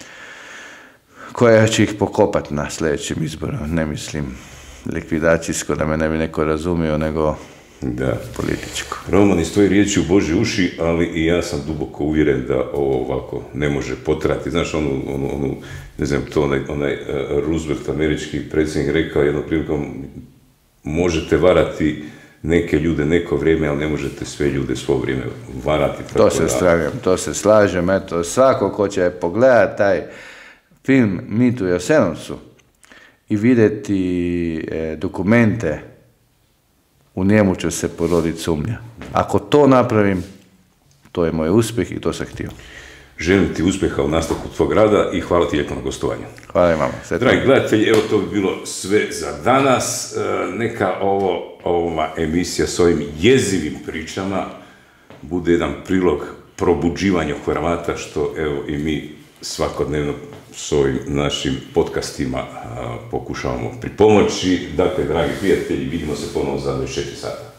koja će ih pokopati na sljedećem izboru. Ne mislim likvidacijsko, da me ne bi neko razumio, nego političko. Roman, iz tvoje riječi u Božje uši, ali i ja sam duboko uvjeren da ovo ovako ne može potrati. Znaš, ne znam, to onaj Roosevelt, američki predsjednik, rekao jednom prilikom, možete varati neke ljude neko vrijeme, ali ne možete sve ljude svo vrijeme varati. To se slažem, eto, svako ko će pogledati taj film Mit u Jasenovcu i vidjeti dokumente, u njemu će se poroditi sumnja. Ako to napravim, to je moj uspjeh i to sam htio. Želim ti uspjeha u nastavku tvog rada i hvala ti lijepo na gostovanju. Hvala i vama. Dragi gledatelji, evo to bi bilo sve za danas. Neka ova emisija s ovim jezivim pričama bude jedan prilog probuđivanja Hrvata, što evo i mi svakodnevno s ovim našim podcastima pokušavamo pripomoći. Dakle, dragi prijatelji, vidimo se ponovo za 24 sata.